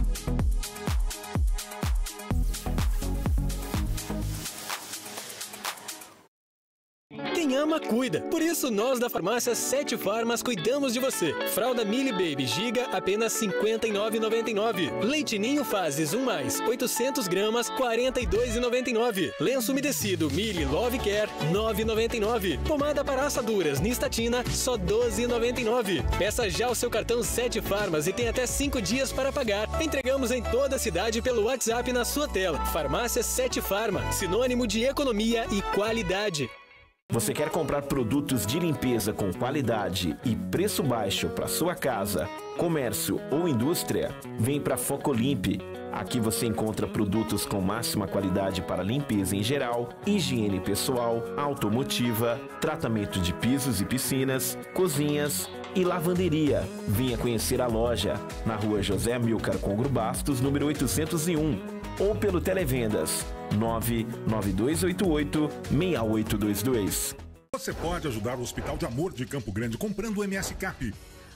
S24: Quem ama, cuida. Por isso, nós da farmácia Sete Farmas cuidamos de você. Fralda Mili Baby Giga, apenas cinquenta e nove reais e noventa e nove centavos. Leite Ninho Fases um mais, oitocentos gramas, quarenta e dois reais e noventa e nove centavos. Lenço umedecido Mili Love Care, nove reais e noventa e nove centavos. Pomada para assaduras Nistatina, só doze reais e noventa e nove centavos. Peça já o seu cartão Sete Farmas e tem até cinco dias para pagar. Entregamos em toda a cidade pelo WhatsApp na sua tela. Farmácia Sete Farma, sinônimo de economia e qualidade.
S10: Você quer comprar produtos de limpeza com qualidade e preço baixo para sua casa, comércio ou indústria? Vem para Focolimp. Aqui você encontra produtos com máxima qualidade para limpeza em geral, higiene pessoal, automotiva, tratamento de pisos e piscinas, cozinhas e lavanderia. Venha conhecer a loja na rua José Amilcar Congro Bastos, número oitocentos e um, ou pelo Televendas nove nove dois oito oito seis oito dois dois.
S9: Você pode ajudar o Hospital de Amor de Campo Grande comprando o M S Cap.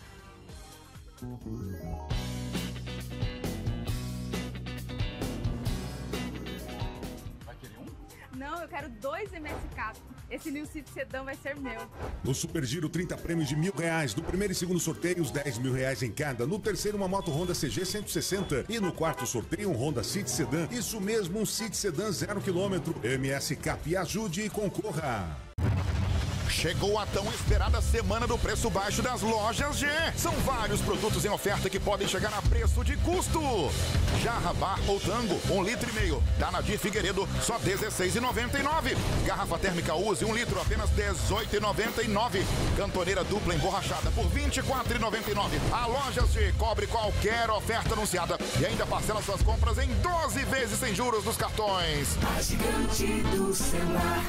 S23: Não, eu quero dois M S Cap. Esse New City Sedan vai ser meu.
S9: No Super Giro, trinta prêmios de mil reais. No primeiro e segundo sorteio, os dez mil reais em cada. No terceiro, uma moto Honda C G cento e sessenta. E no quarto sorteio, um Honda City Sedan. Isso mesmo, um City Sedan zero quilômetro. M S Cap, ajude e concorra.
S5: Chegou a tão esperada semana do preço baixo das lojas G. São vários produtos em oferta que podem chegar a preço de custo. Jarra Bar ou Tango, um litro e meio. Da Nadir Figueiredo, só dezesseis reais e noventa e nove centavos. Garrafa térmica Uzi, um litro, apenas dezoito reais e noventa e nove centavos. Cantoneira dupla emborrachada por vinte e quatro reais e noventa e nove centavos. A Lojas G cobre qualquer oferta anunciada e ainda parcela suas compras em doze vezes sem juros nos cartões.
S6: A gigante do celular.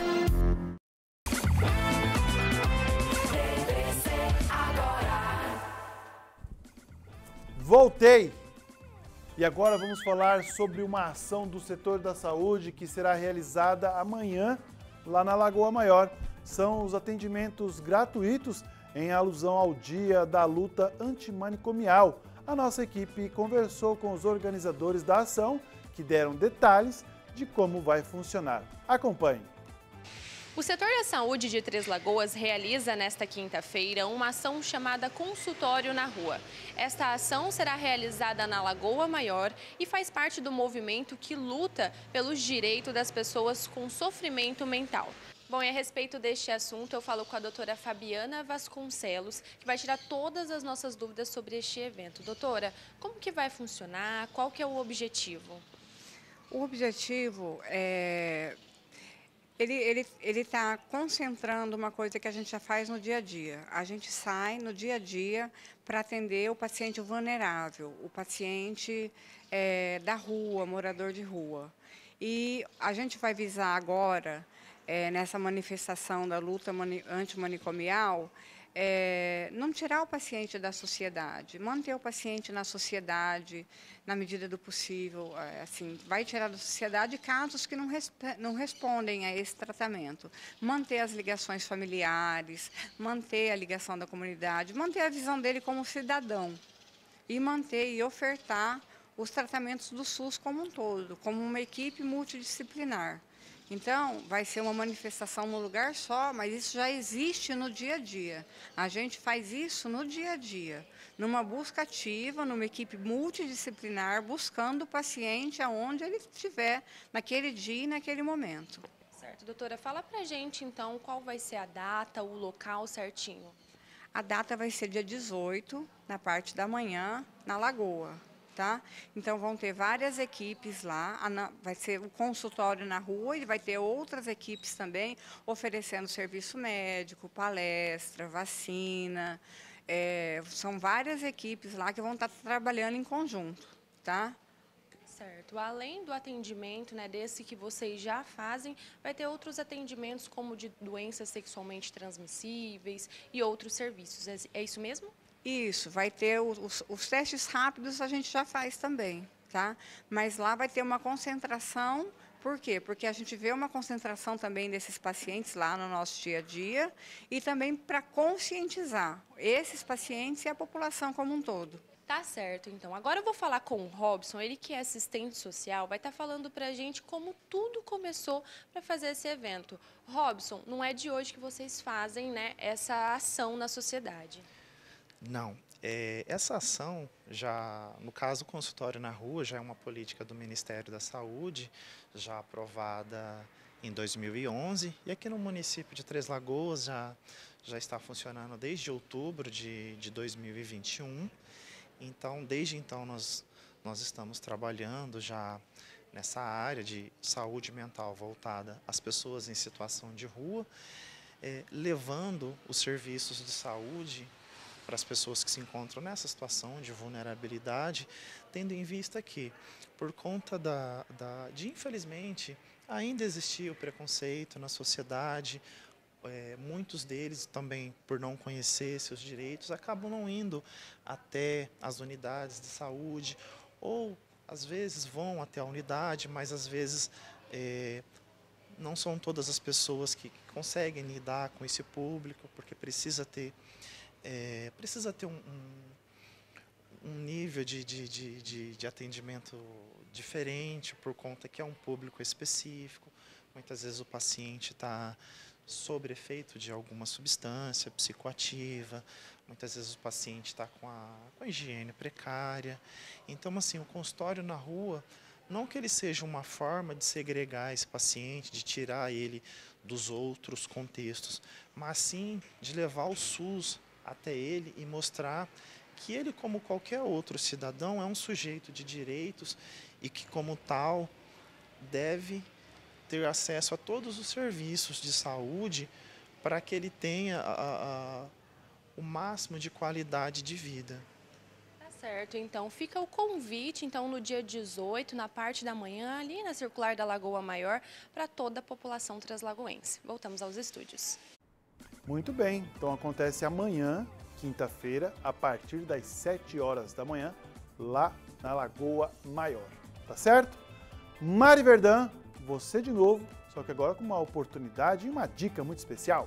S3: Voltei! E agora vamos falar sobre uma ação do setor da saúde que será realizada amanhã lá na Lagoa Maior. São os atendimentos gratuitos em alusão ao Dia da Luta Antimanicomial. A nossa equipe conversou com os organizadores da ação, que deram detalhes de como vai funcionar. Acompanhe!
S17: O setor da saúde de Três Lagoas realiza nesta quinta-feira uma ação chamada Consultório na Rua. Esta ação será realizada na Lagoa Maior e faz parte do movimento que luta pelos direitos das pessoas com sofrimento mental. Bom, e a respeito deste assunto, eu falo com a doutora Fabiana Vasconcelos, que vai tirar todas as nossas dúvidas sobre este evento. Doutora, como que vai funcionar? Qual que é o objetivo?
S19: O objetivo é... Ele ele ele está concentrando uma coisa que a gente já faz no dia a dia. A gente sai no dia a dia para atender o paciente vulnerável, o paciente é, da rua, morador de rua. E a gente vai visar agora, é, nessa manifestação da luta antimanicomial, É, não tirar o paciente da sociedade, manter o paciente na sociedade, na medida do possível, é, assim, vai tirar da sociedade casos que não, resp não respondem a esse tratamento, manter as ligações familiares, manter a ligação da comunidade, manter a visão dele como cidadão e manter e ofertar os tratamentos do SUS como um todo, como uma equipe multidisciplinar. Então, vai ser uma manifestação no lugar só, mas isso já existe no dia a dia. A gente faz isso no dia a dia, numa busca ativa, numa equipe multidisciplinar, buscando o paciente aonde ele estiver, naquele dia e naquele momento.
S17: Certo, doutora, fala pra gente então qual vai ser a data, o local certinho.
S19: A data vai ser dia dezoito, na parte da manhã, na Lagoa, tá? Então vão ter várias equipes lá, vai ser o consultório na rua e vai ter outras equipes também oferecendo serviço médico, palestra, vacina. É, são várias equipes lá que vão estar trabalhando em conjunto, tá?
S17: Certo. Além do atendimento, né, desse que vocês já fazem, vai ter outros atendimentos como de doenças sexualmente transmissíveis e outros serviços. É, é isso mesmo?
S19: Isso, vai ter os, os testes rápidos, a gente já faz também, tá? Mas lá vai ter uma concentração, por quê? Porque a gente vê uma concentração também desses pacientes lá no nosso dia a dia e também para conscientizar esses pacientes e a população como um todo.
S17: Tá certo, então. Agora eu vou falar com o Robson, ele que é assistente social, vai estar falando pra gente como tudo começou para fazer esse evento. Robson, não é de hoje que vocês fazem, né, essa ação na sociedade?
S1: Não. É, essa ação, já no caso o consultório na rua, já é uma política do Ministério da Saúde, já aprovada em dois mil e onze, e aqui no município de Três Lagoas já, já está funcionando desde outubro de, de dois mil e vinte e um. Então, desde então, nós, nós estamos trabalhando já nessa área de saúde mental voltada às pessoas em situação de rua, é, levando os serviços de saúde para as pessoas que se encontram nessa situação de vulnerabilidade, tendo em vista que, por conta da, da, de, infelizmente, ainda existir o preconceito na sociedade, É, muitos deles também, por não conhecer seus direitos, acabam não indo até as unidades de saúde, ou às vezes vão até a unidade, mas às vezes é, não são todas as pessoas que conseguem lidar com esse público, porque precisa ter, é, precisa ter um, um, um nível de, de, de, de, de atendimento diferente, por conta que é um público específico. Muitas vezes o paciente está sob efeito de alguma substância psicoativa, muitas vezes o paciente está com a, com a higiene precária. Então, assim, o consultório na rua, não que ele seja uma forma de segregar esse paciente, de tirar ele dos outros contextos, mas sim de levar o SUS até ele e mostrar que ele, como qualquer outro cidadão, é um sujeito de direitos e que, como tal, deve ter acesso a todos os serviços de saúde para que ele tenha a, a, o máximo de qualidade de vida.
S17: Tá certo, então fica o convite, então no dia dezoito, na parte da manhã, ali na Circular da Lagoa Maior, para toda a população translagoense. Voltamos aos estúdios.
S3: Muito bem, então acontece amanhã, quinta-feira, a partir das sete horas da manhã, lá na Lagoa Maior. Tá certo? Mari Verdã, você de novo, só que agora com uma oportunidade e uma dica muito especial.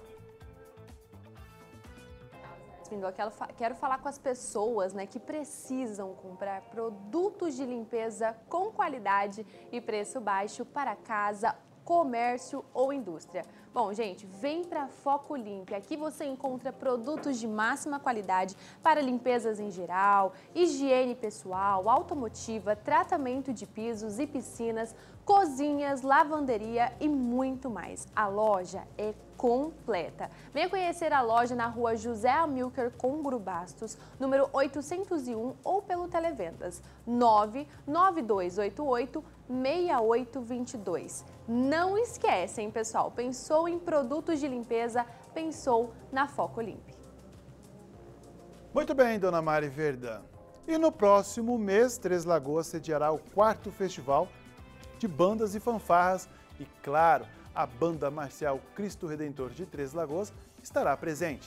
S4: Eu quero, quero falar com as pessoas, né, que precisam comprar produtos de limpeza com qualidade e preço baixo para casa, comércio ou indústria. Bom, gente, vem para Foco Limpe. Aqui você encontra produtos de máxima qualidade para limpezas em geral, higiene pessoal, automotiva, tratamento de pisos e piscinas, cozinhas, lavanderia e muito mais. A loja é completa. Venha conhecer a loja na rua José Amilcar Congro Bastos, número oitocentos e um, ou pelo Televendas nove nove dois oito oito, seis oito dois dois. Não esquecem, pessoal, pensou em produtos de limpeza, pensou na Foco Limpe.
S3: Muito bem, dona Mari Verdã. E no próximo mês, Três Lagoas sediará o quarto festival de bandas e fanfarras e, claro, a banda marcial Cristo Redentor de Três Lagoas estará presente.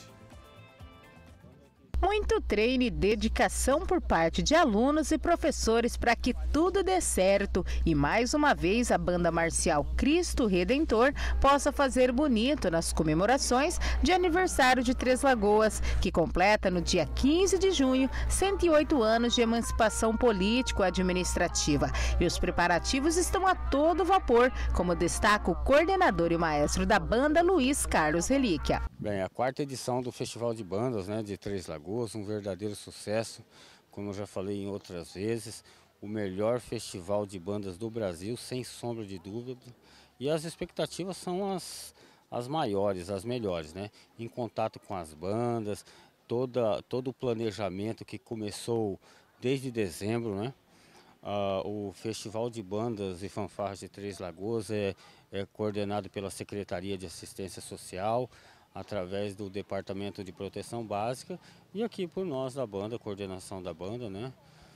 S20: Muito treino e dedicação por parte de alunos e professores para que tudo dê certo e mais uma vez a banda marcial Cristo Redentor possa fazer bonito nas comemorações de aniversário de Três Lagoas, que completa no dia quinze de junho cento e oito anos de emancipação político-administrativa. E os preparativos estão a todo vapor, como destaca o coordenador e maestro da banda, Luiz Carlos Relíquia.
S21: Bem, a quarta edição do Festival de Bandas, né, de Três Lagoas, um verdadeiro sucesso, como eu já falei em outras vezes, o melhor festival de bandas do Brasil, sem sombra de dúvida, E as expectativas são as, as maiores, as melhores, né? Em contato com as bandas, toda, todo o planejamento que começou desde dezembro, né? Ah, o Festival de Bandas e Fanfarras de Três Lagoas é, é coordenado pela Secretaria de Assistência Social, através do Departamento de Proteção Básica, e aqui por nós da banda, coordenação da banda, né?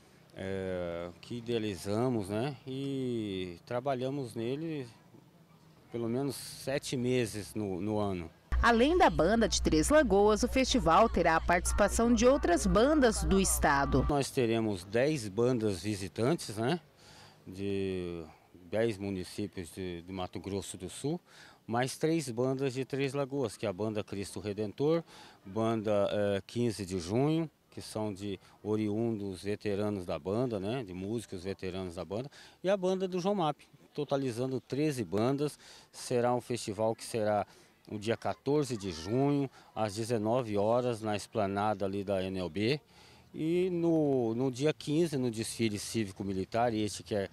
S21: É, que idealizamos, né? E trabalhamos nele pelo menos sete meses no, no ano.
S20: Além da banda de Três Lagoas, o festival terá a participação de outras bandas do estado.
S21: Nós teremos dez bandas visitantes, né? De dez municípios de, de Mato Grosso do Sul, mais três bandas de Três Lagoas, que é a banda Cristo Redentor, banda eh, quinze de junho, que são de oriundos veteranos da banda, né? De músicos veteranos da banda, e a banda do João Map, totalizando treze bandas. Será um festival que será no dia quatorze de junho, às dezenove horas, na esplanada ali da N L B. E no, no dia quinze, no desfile cívico-militar, este que é,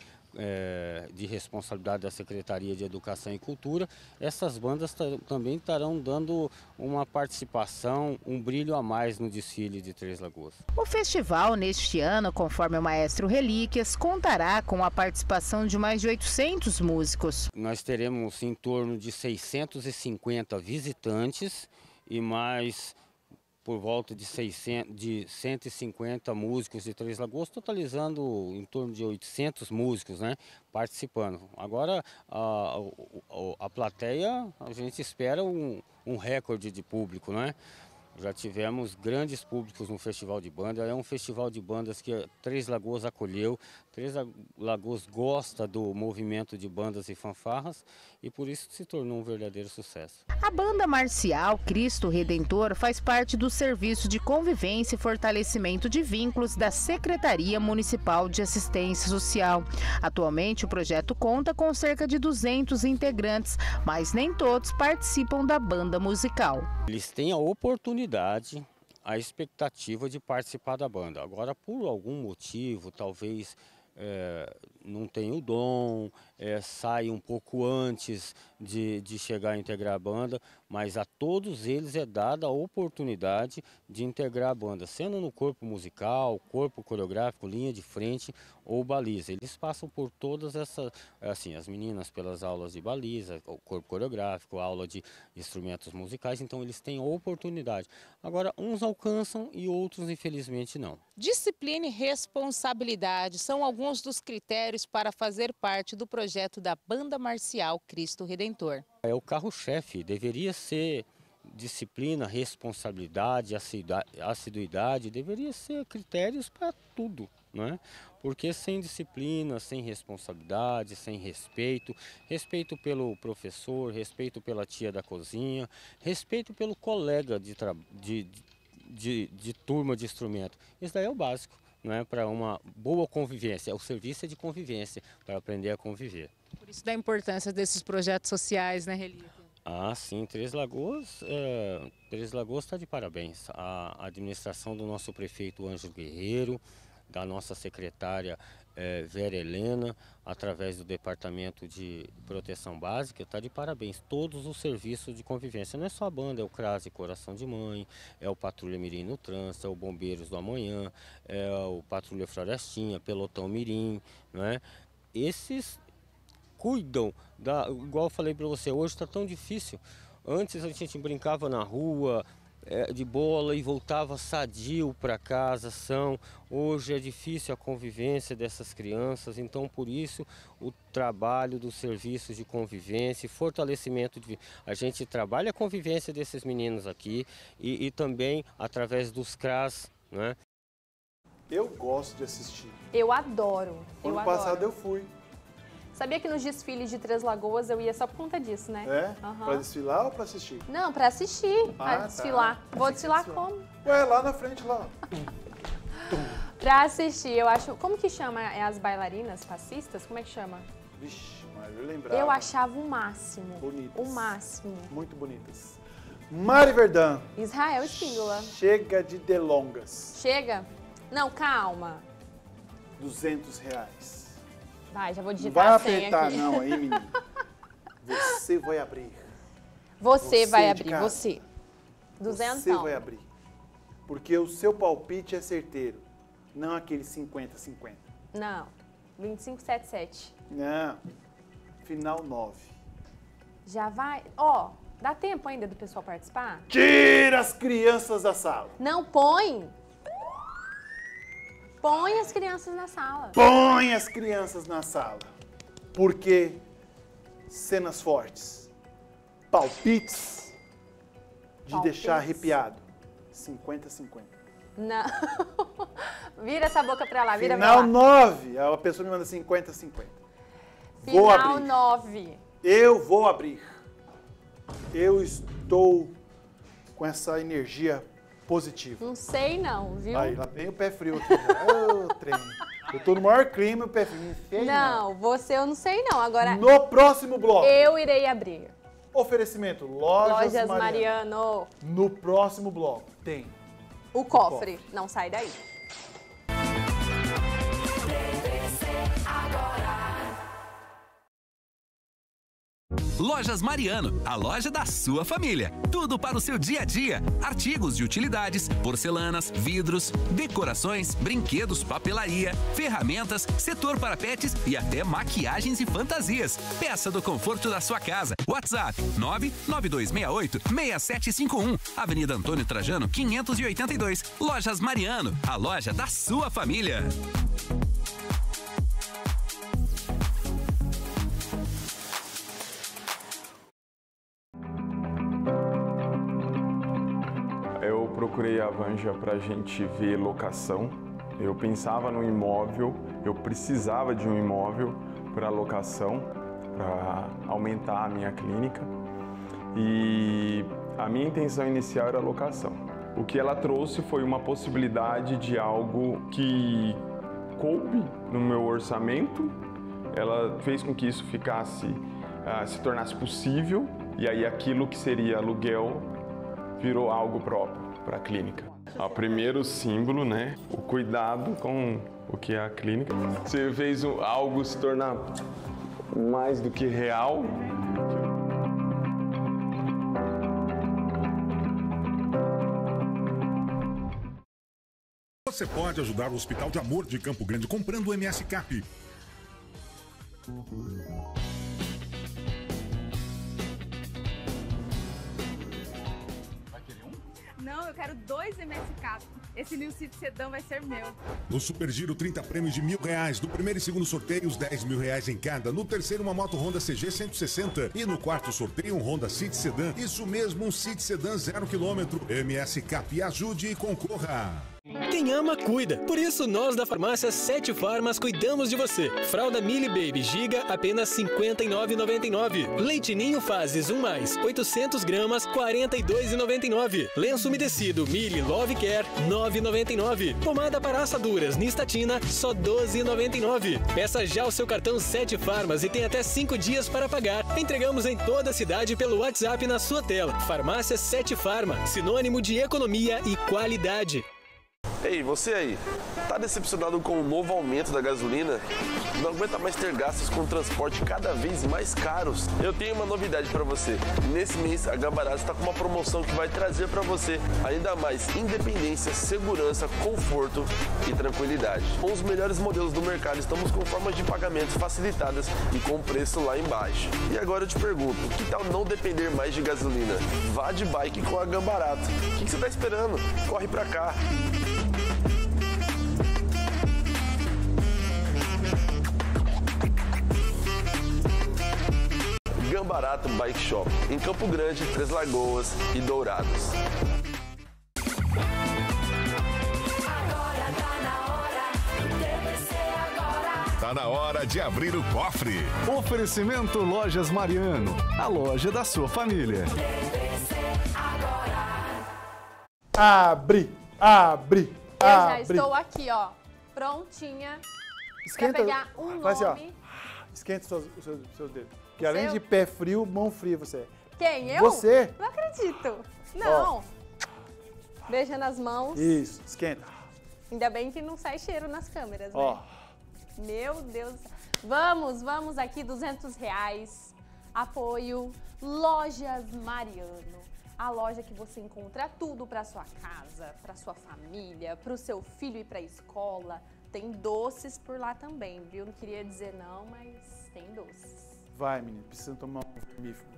S21: é de responsabilidade da Secretaria de Educação e Cultura, essas bandas também estarão dando uma participação, um brilho a mais no desfile de Três Lagoas.
S20: O festival, neste ano, conforme o maestro Relíquias, contará com a participação de mais de oitocentos músicos.
S21: Nós teremos em torno de seiscentos e cinquenta visitantes e mais por volta de, seiscentos, de cento e cinquenta músicos de Três Lagoas, totalizando em torno de oitocentos músicos, né, participando. Agora, a, a, a plateia, a gente espera um, um recorde de público, né? Já tivemos grandes públicos no Festival de Banda, é um festival de bandas que Três Lagoas acolheu. Três Lagoas gosta do movimento de bandas e fanfarras e por isso se tornou um verdadeiro sucesso.
S20: A banda marcial Cristo Redentor faz parte do Serviço de Convivência e Fortalecimento de Vínculos da Secretaria Municipal de Assistência Social. Atualmente o projeto conta com cerca de duzentos integrantes, mas nem todos participam da banda musical.
S21: Eles têm a oportunidade, a expectativa de participar da banda. Agora, por algum motivo, talvez é, não tenha o dom, é, sai um pouco antes de, de chegar a integrar a banda, mas a todos eles é dada a oportunidade de integrar a banda, sendo no corpo musical, corpo coreográfico, linha de frente ou baliza. Eles passam por todas essas, assim, as meninas pelas aulas de baliza, o corpo coreográfico, aula de instrumentos musicais, então eles têm a oportunidade. Agora, uns alcançam e outros, infelizmente, não.
S20: Disciplina e responsabilidade são alguns dos critérios para fazer parte do projeto da Banda Marcial Cristo Redentor.
S21: É o carro-chefe, deveria ser disciplina, responsabilidade, assiduidade, deveria ser critérios para tudo, né? Porque sem disciplina, sem responsabilidade, sem respeito, respeito pelo professor, respeito pela tia da cozinha, respeito pelo colega de, de, de, de turma de instrumento, isso daí é o básico. Não é para uma boa convivência, o serviço é de convivência, para aprender a conviver.
S20: Por isso da importância desses projetos sociais, né, Relíquia?
S21: Ah, sim, Três Lagoas, é, Três Lagoas está de parabéns. A administração do nosso prefeito Ângelo Guerreiro, da nossa secretária é, Vera Helena, através do Departamento de Proteção Básica, está de parabéns. Todos os serviços de convivência, não é só a banda, é o CRAS e Coração de Mãe, é o Patrulha Mirim no Trânsito, é o Bombeiros do Amanhã, é o Patrulha Florestinha, Pelotão Mirim, não é? Esses cuidam, da, igual eu falei para você, hoje está tão difícil. Antes a gente brincava na rua, é, de bola e voltava sadio para casa, são. Hoje é difícil a convivência dessas crianças, então por isso o trabalho dos serviços de convivência e fortalecimento de... A gente trabalha a convivência desses meninos aqui e, e também através dos CRAS, né?
S3: Eu gosto de assistir.
S4: Eu adoro.
S3: Ano
S4: eu
S3: passado
S4: adoro.
S3: eu fui.
S4: Sabia que nos desfiles de Três Lagoas eu ia só por conta disso, né?
S3: É?
S4: Uhum.
S3: Pra desfilar ou pra assistir?
S4: Não, pra assistir.
S3: Ah,
S4: a desfilar.
S3: tá.
S4: Vou desfilar como?
S3: Ué, lá na frente, lá.
S4: Pra assistir, eu acho... Como que chama? É as bailarinas passistas? Como é que chama?
S3: Vixe, mas eu lembrava.
S4: Eu achava o máximo.
S3: Bonitas.
S4: O máximo.
S3: Muito bonitas. Mari Verdun.
S4: Israel Espíndola.
S3: Chega de delongas.
S4: Chega? Não, calma.
S3: duzentos reais.
S4: Vai, já vou
S3: Não
S4: digitar
S3: vai
S4: a senha
S3: afetar
S4: aqui.
S3: não aí, menino. Você vai abrir.
S4: Você,
S3: Você
S4: vai
S3: de
S4: abrir,
S3: casa.
S4: você. Duzentão.
S3: Você vai abrir. Porque o seu palpite é certeiro. Não aquele cinquenta cinquenta.
S4: Não, vinte e cinco, setenta e sete.
S3: Não. Final nove.
S4: Já vai? Ó, dá tempo ainda do pessoal participar?
S3: Tira as crianças da sala.
S4: Não, põe. Põe as crianças na sala.
S3: Põe as crianças na sala. Porque cenas fortes, palpites de
S4: Palpites.
S3: deixar arrepiado. cinquenta cinquenta.
S4: Não. Vira essa boca pra lá, vira
S3: Final
S4: pra lá.
S3: nove. A pessoa me manda cinquenta cinquenta. Vou
S4: Final
S3: abrir.
S4: nove.
S3: Eu vou abrir. Eu estou com essa energia positiva.
S4: Não sei não, viu?
S3: Aí, lá vem o pé frio aqui. Ô, trem. Eu tô no maior clima e o pé frio. Não sei
S4: Não, você eu não sei não. Agora,
S3: No próximo bloco.
S4: eu irei abrir.
S3: Oferecimento Lojas,
S4: Lojas
S3: Mariano.
S4: Mariano.
S3: No próximo bloco tem
S4: O cofre. Não sai daí.
S16: Lojas Mariano, a loja da sua família. Tudo para o seu dia a dia. Artigos de utilidades, porcelanas, vidros, decorações, brinquedos, papelaria, ferramentas, setor para pets e até maquiagens e fantasias. Peça do conforto da sua casa. WhatsApp nove nove dois seis oito seis sete cinco um. Avenida Antônio Trajano, quinhentos e oitenta e dois. Lojas Mariano, a loja da sua família.
S2: Eu procurei a Vanja para a gente ver locação. Eu pensava no imóvel, eu precisava de um imóvel para locação, para aumentar a minha clínica. E a minha intenção inicial era locação. O que ela trouxe foi uma possibilidade de algo que coube no meu orçamento. Ela fez com que isso ficasse, uh, se tornasse possível, e aí aquilo que seria aluguel virou algo próprio para a clínica. O primeiro símbolo, né, o cuidado com o que é a clínica. Você fez algo se tornar mais do que real.
S9: Você pode ajudar o Hospital de Amor de Campo Grande comprando o M S Cap.
S23: Não, eu quero dois M S Cap. Esse New City Sedan vai ser meu.
S9: No Super Giro, trinta prêmios de mil reais. No primeiro e segundo sorteio, os dez mil reais em cada. No terceiro, uma moto Honda C G cento e sessenta. E no quarto sorteio, um Honda City Sedan. Isso mesmo, um City Sedan zero quilômetro. M S Cap, ajude e concorra.
S24: Quem ama, cuida. Por isso, nós da farmácia Sete Farmas cuidamos de você. Fralda Mili Baby Giga, apenas cinquenta e nove reais e noventa e nove centavos. Leite Ninho Fases um mais, oitocentos gramas, quarenta e dois reais e noventa e nove centavos. Lenço umedecido Mili Love Care, nove reais e noventa e nove centavos. Pomada para assaduras Nistatina, só doze reais e noventa e nove centavos. Peça já o seu cartão Sete Farmas e tem até cinco dias para pagar. Entregamos em toda a cidade pelo WhatsApp na sua tela. Farmácia Sete Farma, sinônimo de economia e qualidade.
S7: Ei, você aí, tá decepcionado com o novo aumento da gasolina? Não aguenta mais ter gastos com transporte cada vez mais caros? Eu tenho uma novidade para você. Nesse mês, a Gambarato está com uma promoção que vai trazer para você ainda mais independência, segurança, conforto e tranquilidade. Com os melhores modelos do mercado, estamos com formas de pagamentos facilitadas e com preço lá embaixo. E agora eu te pergunto, que tal não depender mais de gasolina? Vá de bike com a Gambarato. O que, que você está esperando? Corre para cá! Gambarato Bike Shop, em Campo Grande, Três Lagoas e Dourados.
S5: Tá na hora de abrir o cofre.
S11: Oferecimento Lojas Mariano, a loja da sua família.
S3: Abre, abre,
S4: Eu já
S3: abre.
S4: estou aqui, ó, prontinha
S3: Esquenta,
S4: pra pegar um
S3: faz
S4: nome.
S3: assim, ó. Esquenta os seus, os seus, os seus dedos. Que além
S4: Seu?
S3: de pé frio, mão fria você é.
S4: Quem? Eu?
S3: Você.
S4: Não acredito. Não. Beija nas mãos.
S3: Isso, esquenta.
S4: Ainda bem que não sai cheiro nas câmeras, né?
S3: Ó.
S4: Meu Deus do céu. Vamos, vamos aqui, duzentos reais. Apoio Lojas Mariano. A loja que você encontra tudo para sua casa, para sua família, para o seu filho ir para a escola. Tem doces por lá também, viu? Não queria dizer não, mas tem doces.
S3: Vai, menino, precisa tomar um vermífugo.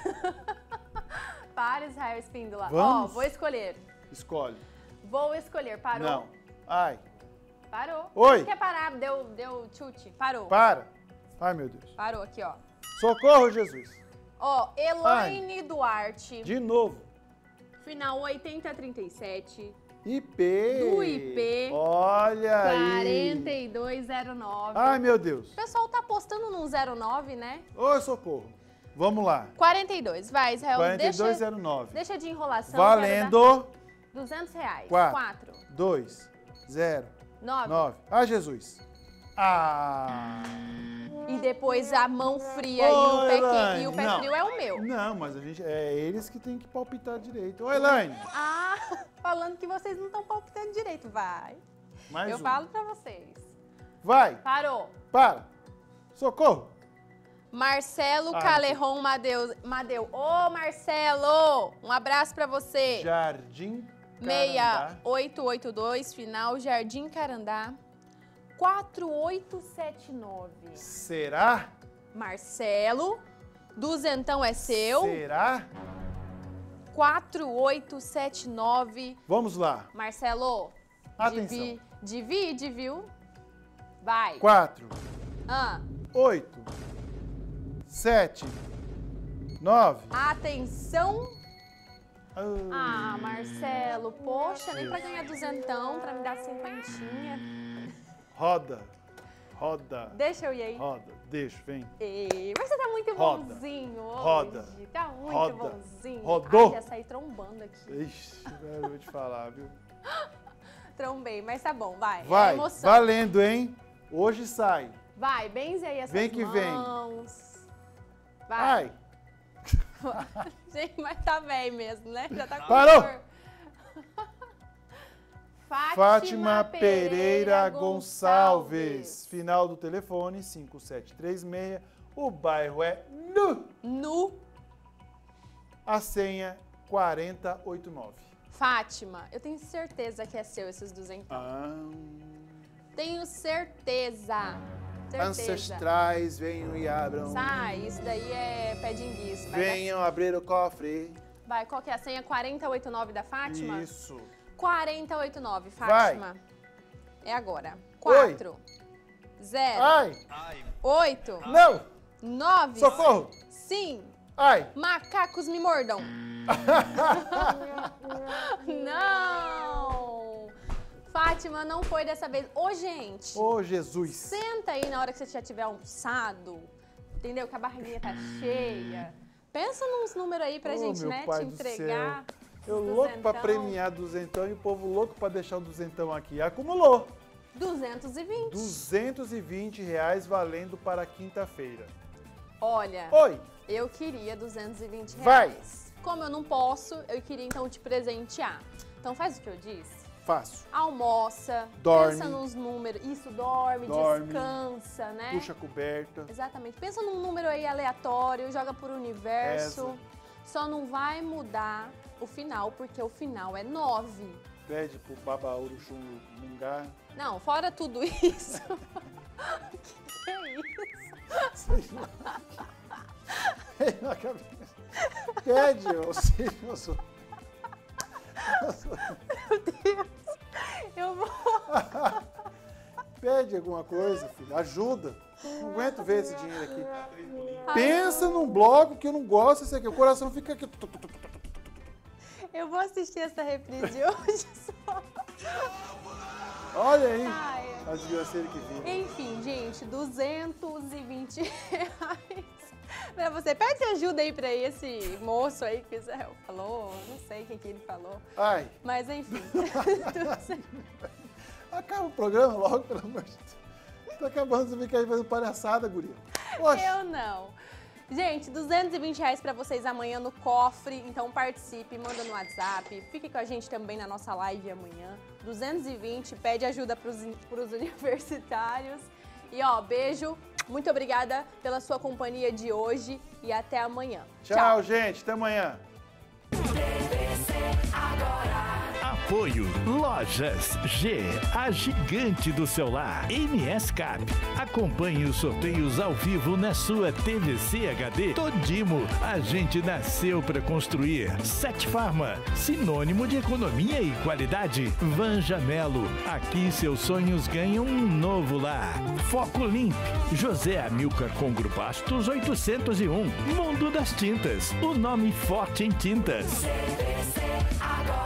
S4: Para, Israel Espíndola.
S3: Vamos?
S4: Ó, vou escolher.
S3: Escolhe.
S4: Vou escolher. Parou?
S3: Não. Ai.
S4: Parou.
S3: Oi.
S4: Quer parar? Deu, deu chute. Parou.
S3: Para. Ai, meu Deus.
S4: Parou aqui, ó.
S3: Socorro, Jesus.
S4: Ó, Elaine Duarte.
S3: De novo.
S4: Final oitenta trinta e sete.
S3: I P.
S4: Do I P.
S3: Olha aí.
S4: quarenta e dois zero nove.
S3: Ai, meu Deus.
S4: O pessoal tá apostando no zero nove, né?
S3: Ô, socorro. Vamos lá.
S4: quarenta e dois. Vai, Israel.
S3: quarenta e dois zero
S4: deixa,
S3: nove.
S4: deixa de enrolação.
S3: Valendo.
S4: duzentos reais.
S3: quatro. dois. zero.
S4: nove.
S3: nove. Ah, Jesus. Ah.
S4: E depois a mão fria
S3: Ô,
S4: e o pé,
S3: Elaine,
S4: que, e o pé
S3: não.
S4: frio é o meu.
S3: Não, mas a gente, é eles que tem que palpitar direito. Ô, Elaine.
S4: Ah, falando que vocês não estão palpitando direito. Vai.
S3: Mais
S4: Eu
S3: um.
S4: falo pra vocês.
S3: Vai.
S4: Parou.
S3: Para. Socorro.
S4: Marcelo
S3: Ah,
S4: Calerron Madeu. Madeu. Ô, Marcelo! Um abraço pra você.
S3: Jardim
S4: seis oito oito dois, final Jardim Carandá. quatro oito sete nove.
S3: Será?
S4: Marcelo, duzentão é seu.
S3: Será?
S4: quatro oito sete nove.
S3: Vamos lá.
S4: Marcelo,
S3: Atenção.
S4: divi, divide, viu? Vai.
S3: quatro.
S4: Ah.
S3: oito. sete. nove.
S4: Atenção. Ah, Marcelo, poxa, nem pra
S3: Isso.
S4: ganhar duzentão, pra me dar cinquentinha.
S3: Roda. Roda.
S4: Deixa eu ir aí.
S3: Roda. Deixa, vem.
S4: Ei, mas você tá muito
S3: Roda.
S4: bonzinho hoje.
S3: Roda.
S4: Tá muito
S3: Roda.
S4: bonzinho.
S3: Rodou.
S4: Ai, já saí trombando aqui.
S3: Ixi, eu vou te falar, viu?
S4: Trombei, mas tá bom, vai.
S3: Vai.
S4: É emoção.
S3: Valendo, hein? Hoje sai.
S4: Vai, benze aí essas
S3: Vem que vem.
S4: mãos. Vai.
S3: Ai.
S4: Gente, mas tá velho mesmo, né? Já tá com
S3: Parou.
S4: dor. Fátima,
S3: Fátima Pereira
S4: Pereira
S3: Gonçalves. Final do telefone cinco sete três seis. O bairro é Nu.
S4: Nu.
S3: A senha quatro oito nove.
S4: Fátima, eu tenho certeza que é seu esses duzentão.
S3: Ah.
S4: Tenho certeza. Certeza.
S3: Ancestrais, venham e abram.
S4: Sai, isso daí é pé de enguiço. Vai,
S3: Venham abrir o cofre.
S4: vai, qual que é a senha? quatro oito nove da Fátima?
S3: Isso.
S4: quatro oito nove, Fátima.
S3: Vai.
S4: É agora. quatro, zero,
S3: Ai.
S4: oito,
S3: Não.
S4: nove,
S3: Socorro.
S4: sim.
S3: Ai.
S4: Macacos me mordam. Não. Fátima, não foi dessa vez. Ô, gente.
S3: Ô, Jesus.
S4: Senta aí na hora que você já tiver almoçado, entendeu? Que a barriguinha tá cheia. Pensa nos números aí pra
S3: Ô,
S4: gente,
S3: meu
S4: né,
S3: pai
S4: te
S3: do
S4: entregar.
S3: Eu
S4: os
S3: louco pra
S4: duzentão.
S3: premiar duzentão e o povo louco pra deixar o duzentão aqui. Acumulou.
S4: duzentos e vinte.
S3: duzentos e vinte reais valendo para quinta-feira.
S4: Olha,
S3: Oi.
S4: eu queria duzentos e vinte
S3: Vai.
S4: reais. Como eu não posso, eu queria então te presentear. Então faz o que eu disse.
S3: Fácil.
S4: Almoça,
S3: Dorme.
S4: pensa nos números. Isso, dorme,
S3: Dorme.
S4: descansa, né?
S3: Puxa a coberta.
S4: Exatamente. Pensa num número aí aleatório, joga por universo.
S3: Essa.
S4: Só não vai mudar o final, porque o final é nove.
S3: Pede pro Baba Uruxum Mungá.
S4: Não, fora tudo isso. que, que é isso?
S3: Sei lá. Ei, na cabeça. Pede, ô Senhor.
S4: Meu Deus. Eu vou...
S3: Pede alguma coisa, filho. Ajuda. Não aguento ver esse dinheiro aqui. Pensa num bloco que eu não gosto desse aqui. O coração fica aqui.
S4: Eu vou assistir essa reprise de hoje só.
S3: Olha aí.
S4: Ai.
S3: A desgraceira que vive.
S4: Enfim, gente, duzentos e vinte reais pra você. Pede ajuda aí pra esse moço aí que o Israel falou. Não sei o que, que ele falou.
S3: Ai.
S4: Mas enfim.
S3: Acaba o programa logo, pelo amor de Deus. Tá acabando, você fica aí fazendo palhaçada, guria. Poxa.
S4: Eu não. Gente, duzentos e vinte reais pra vocês amanhã no cofre, então participe, manda no WhatsApp, fique com a gente também na nossa live amanhã. duzentos e vinte, pede ajuda pros, pros universitários. E ó, beijo muito obrigada pela sua companhia de hoje e até amanhã.
S3: Tchau, Tchau. gente. Até amanhã.
S11: Apoio Lojas G, a gigante do celular. M S Cap. Acompanhe os sorteios ao vivo na sua T V C H D. Todimo, a gente nasceu para construir. Sete Farma, sinônimo de economia e qualidade. Vanja Melo, aqui seus sonhos ganham um novo lar. Foco Limp, José Amilcar Congro Bastos oitocentos e um. Mundo das Tintas, o nome forte em tintas.
S6: T V C agora.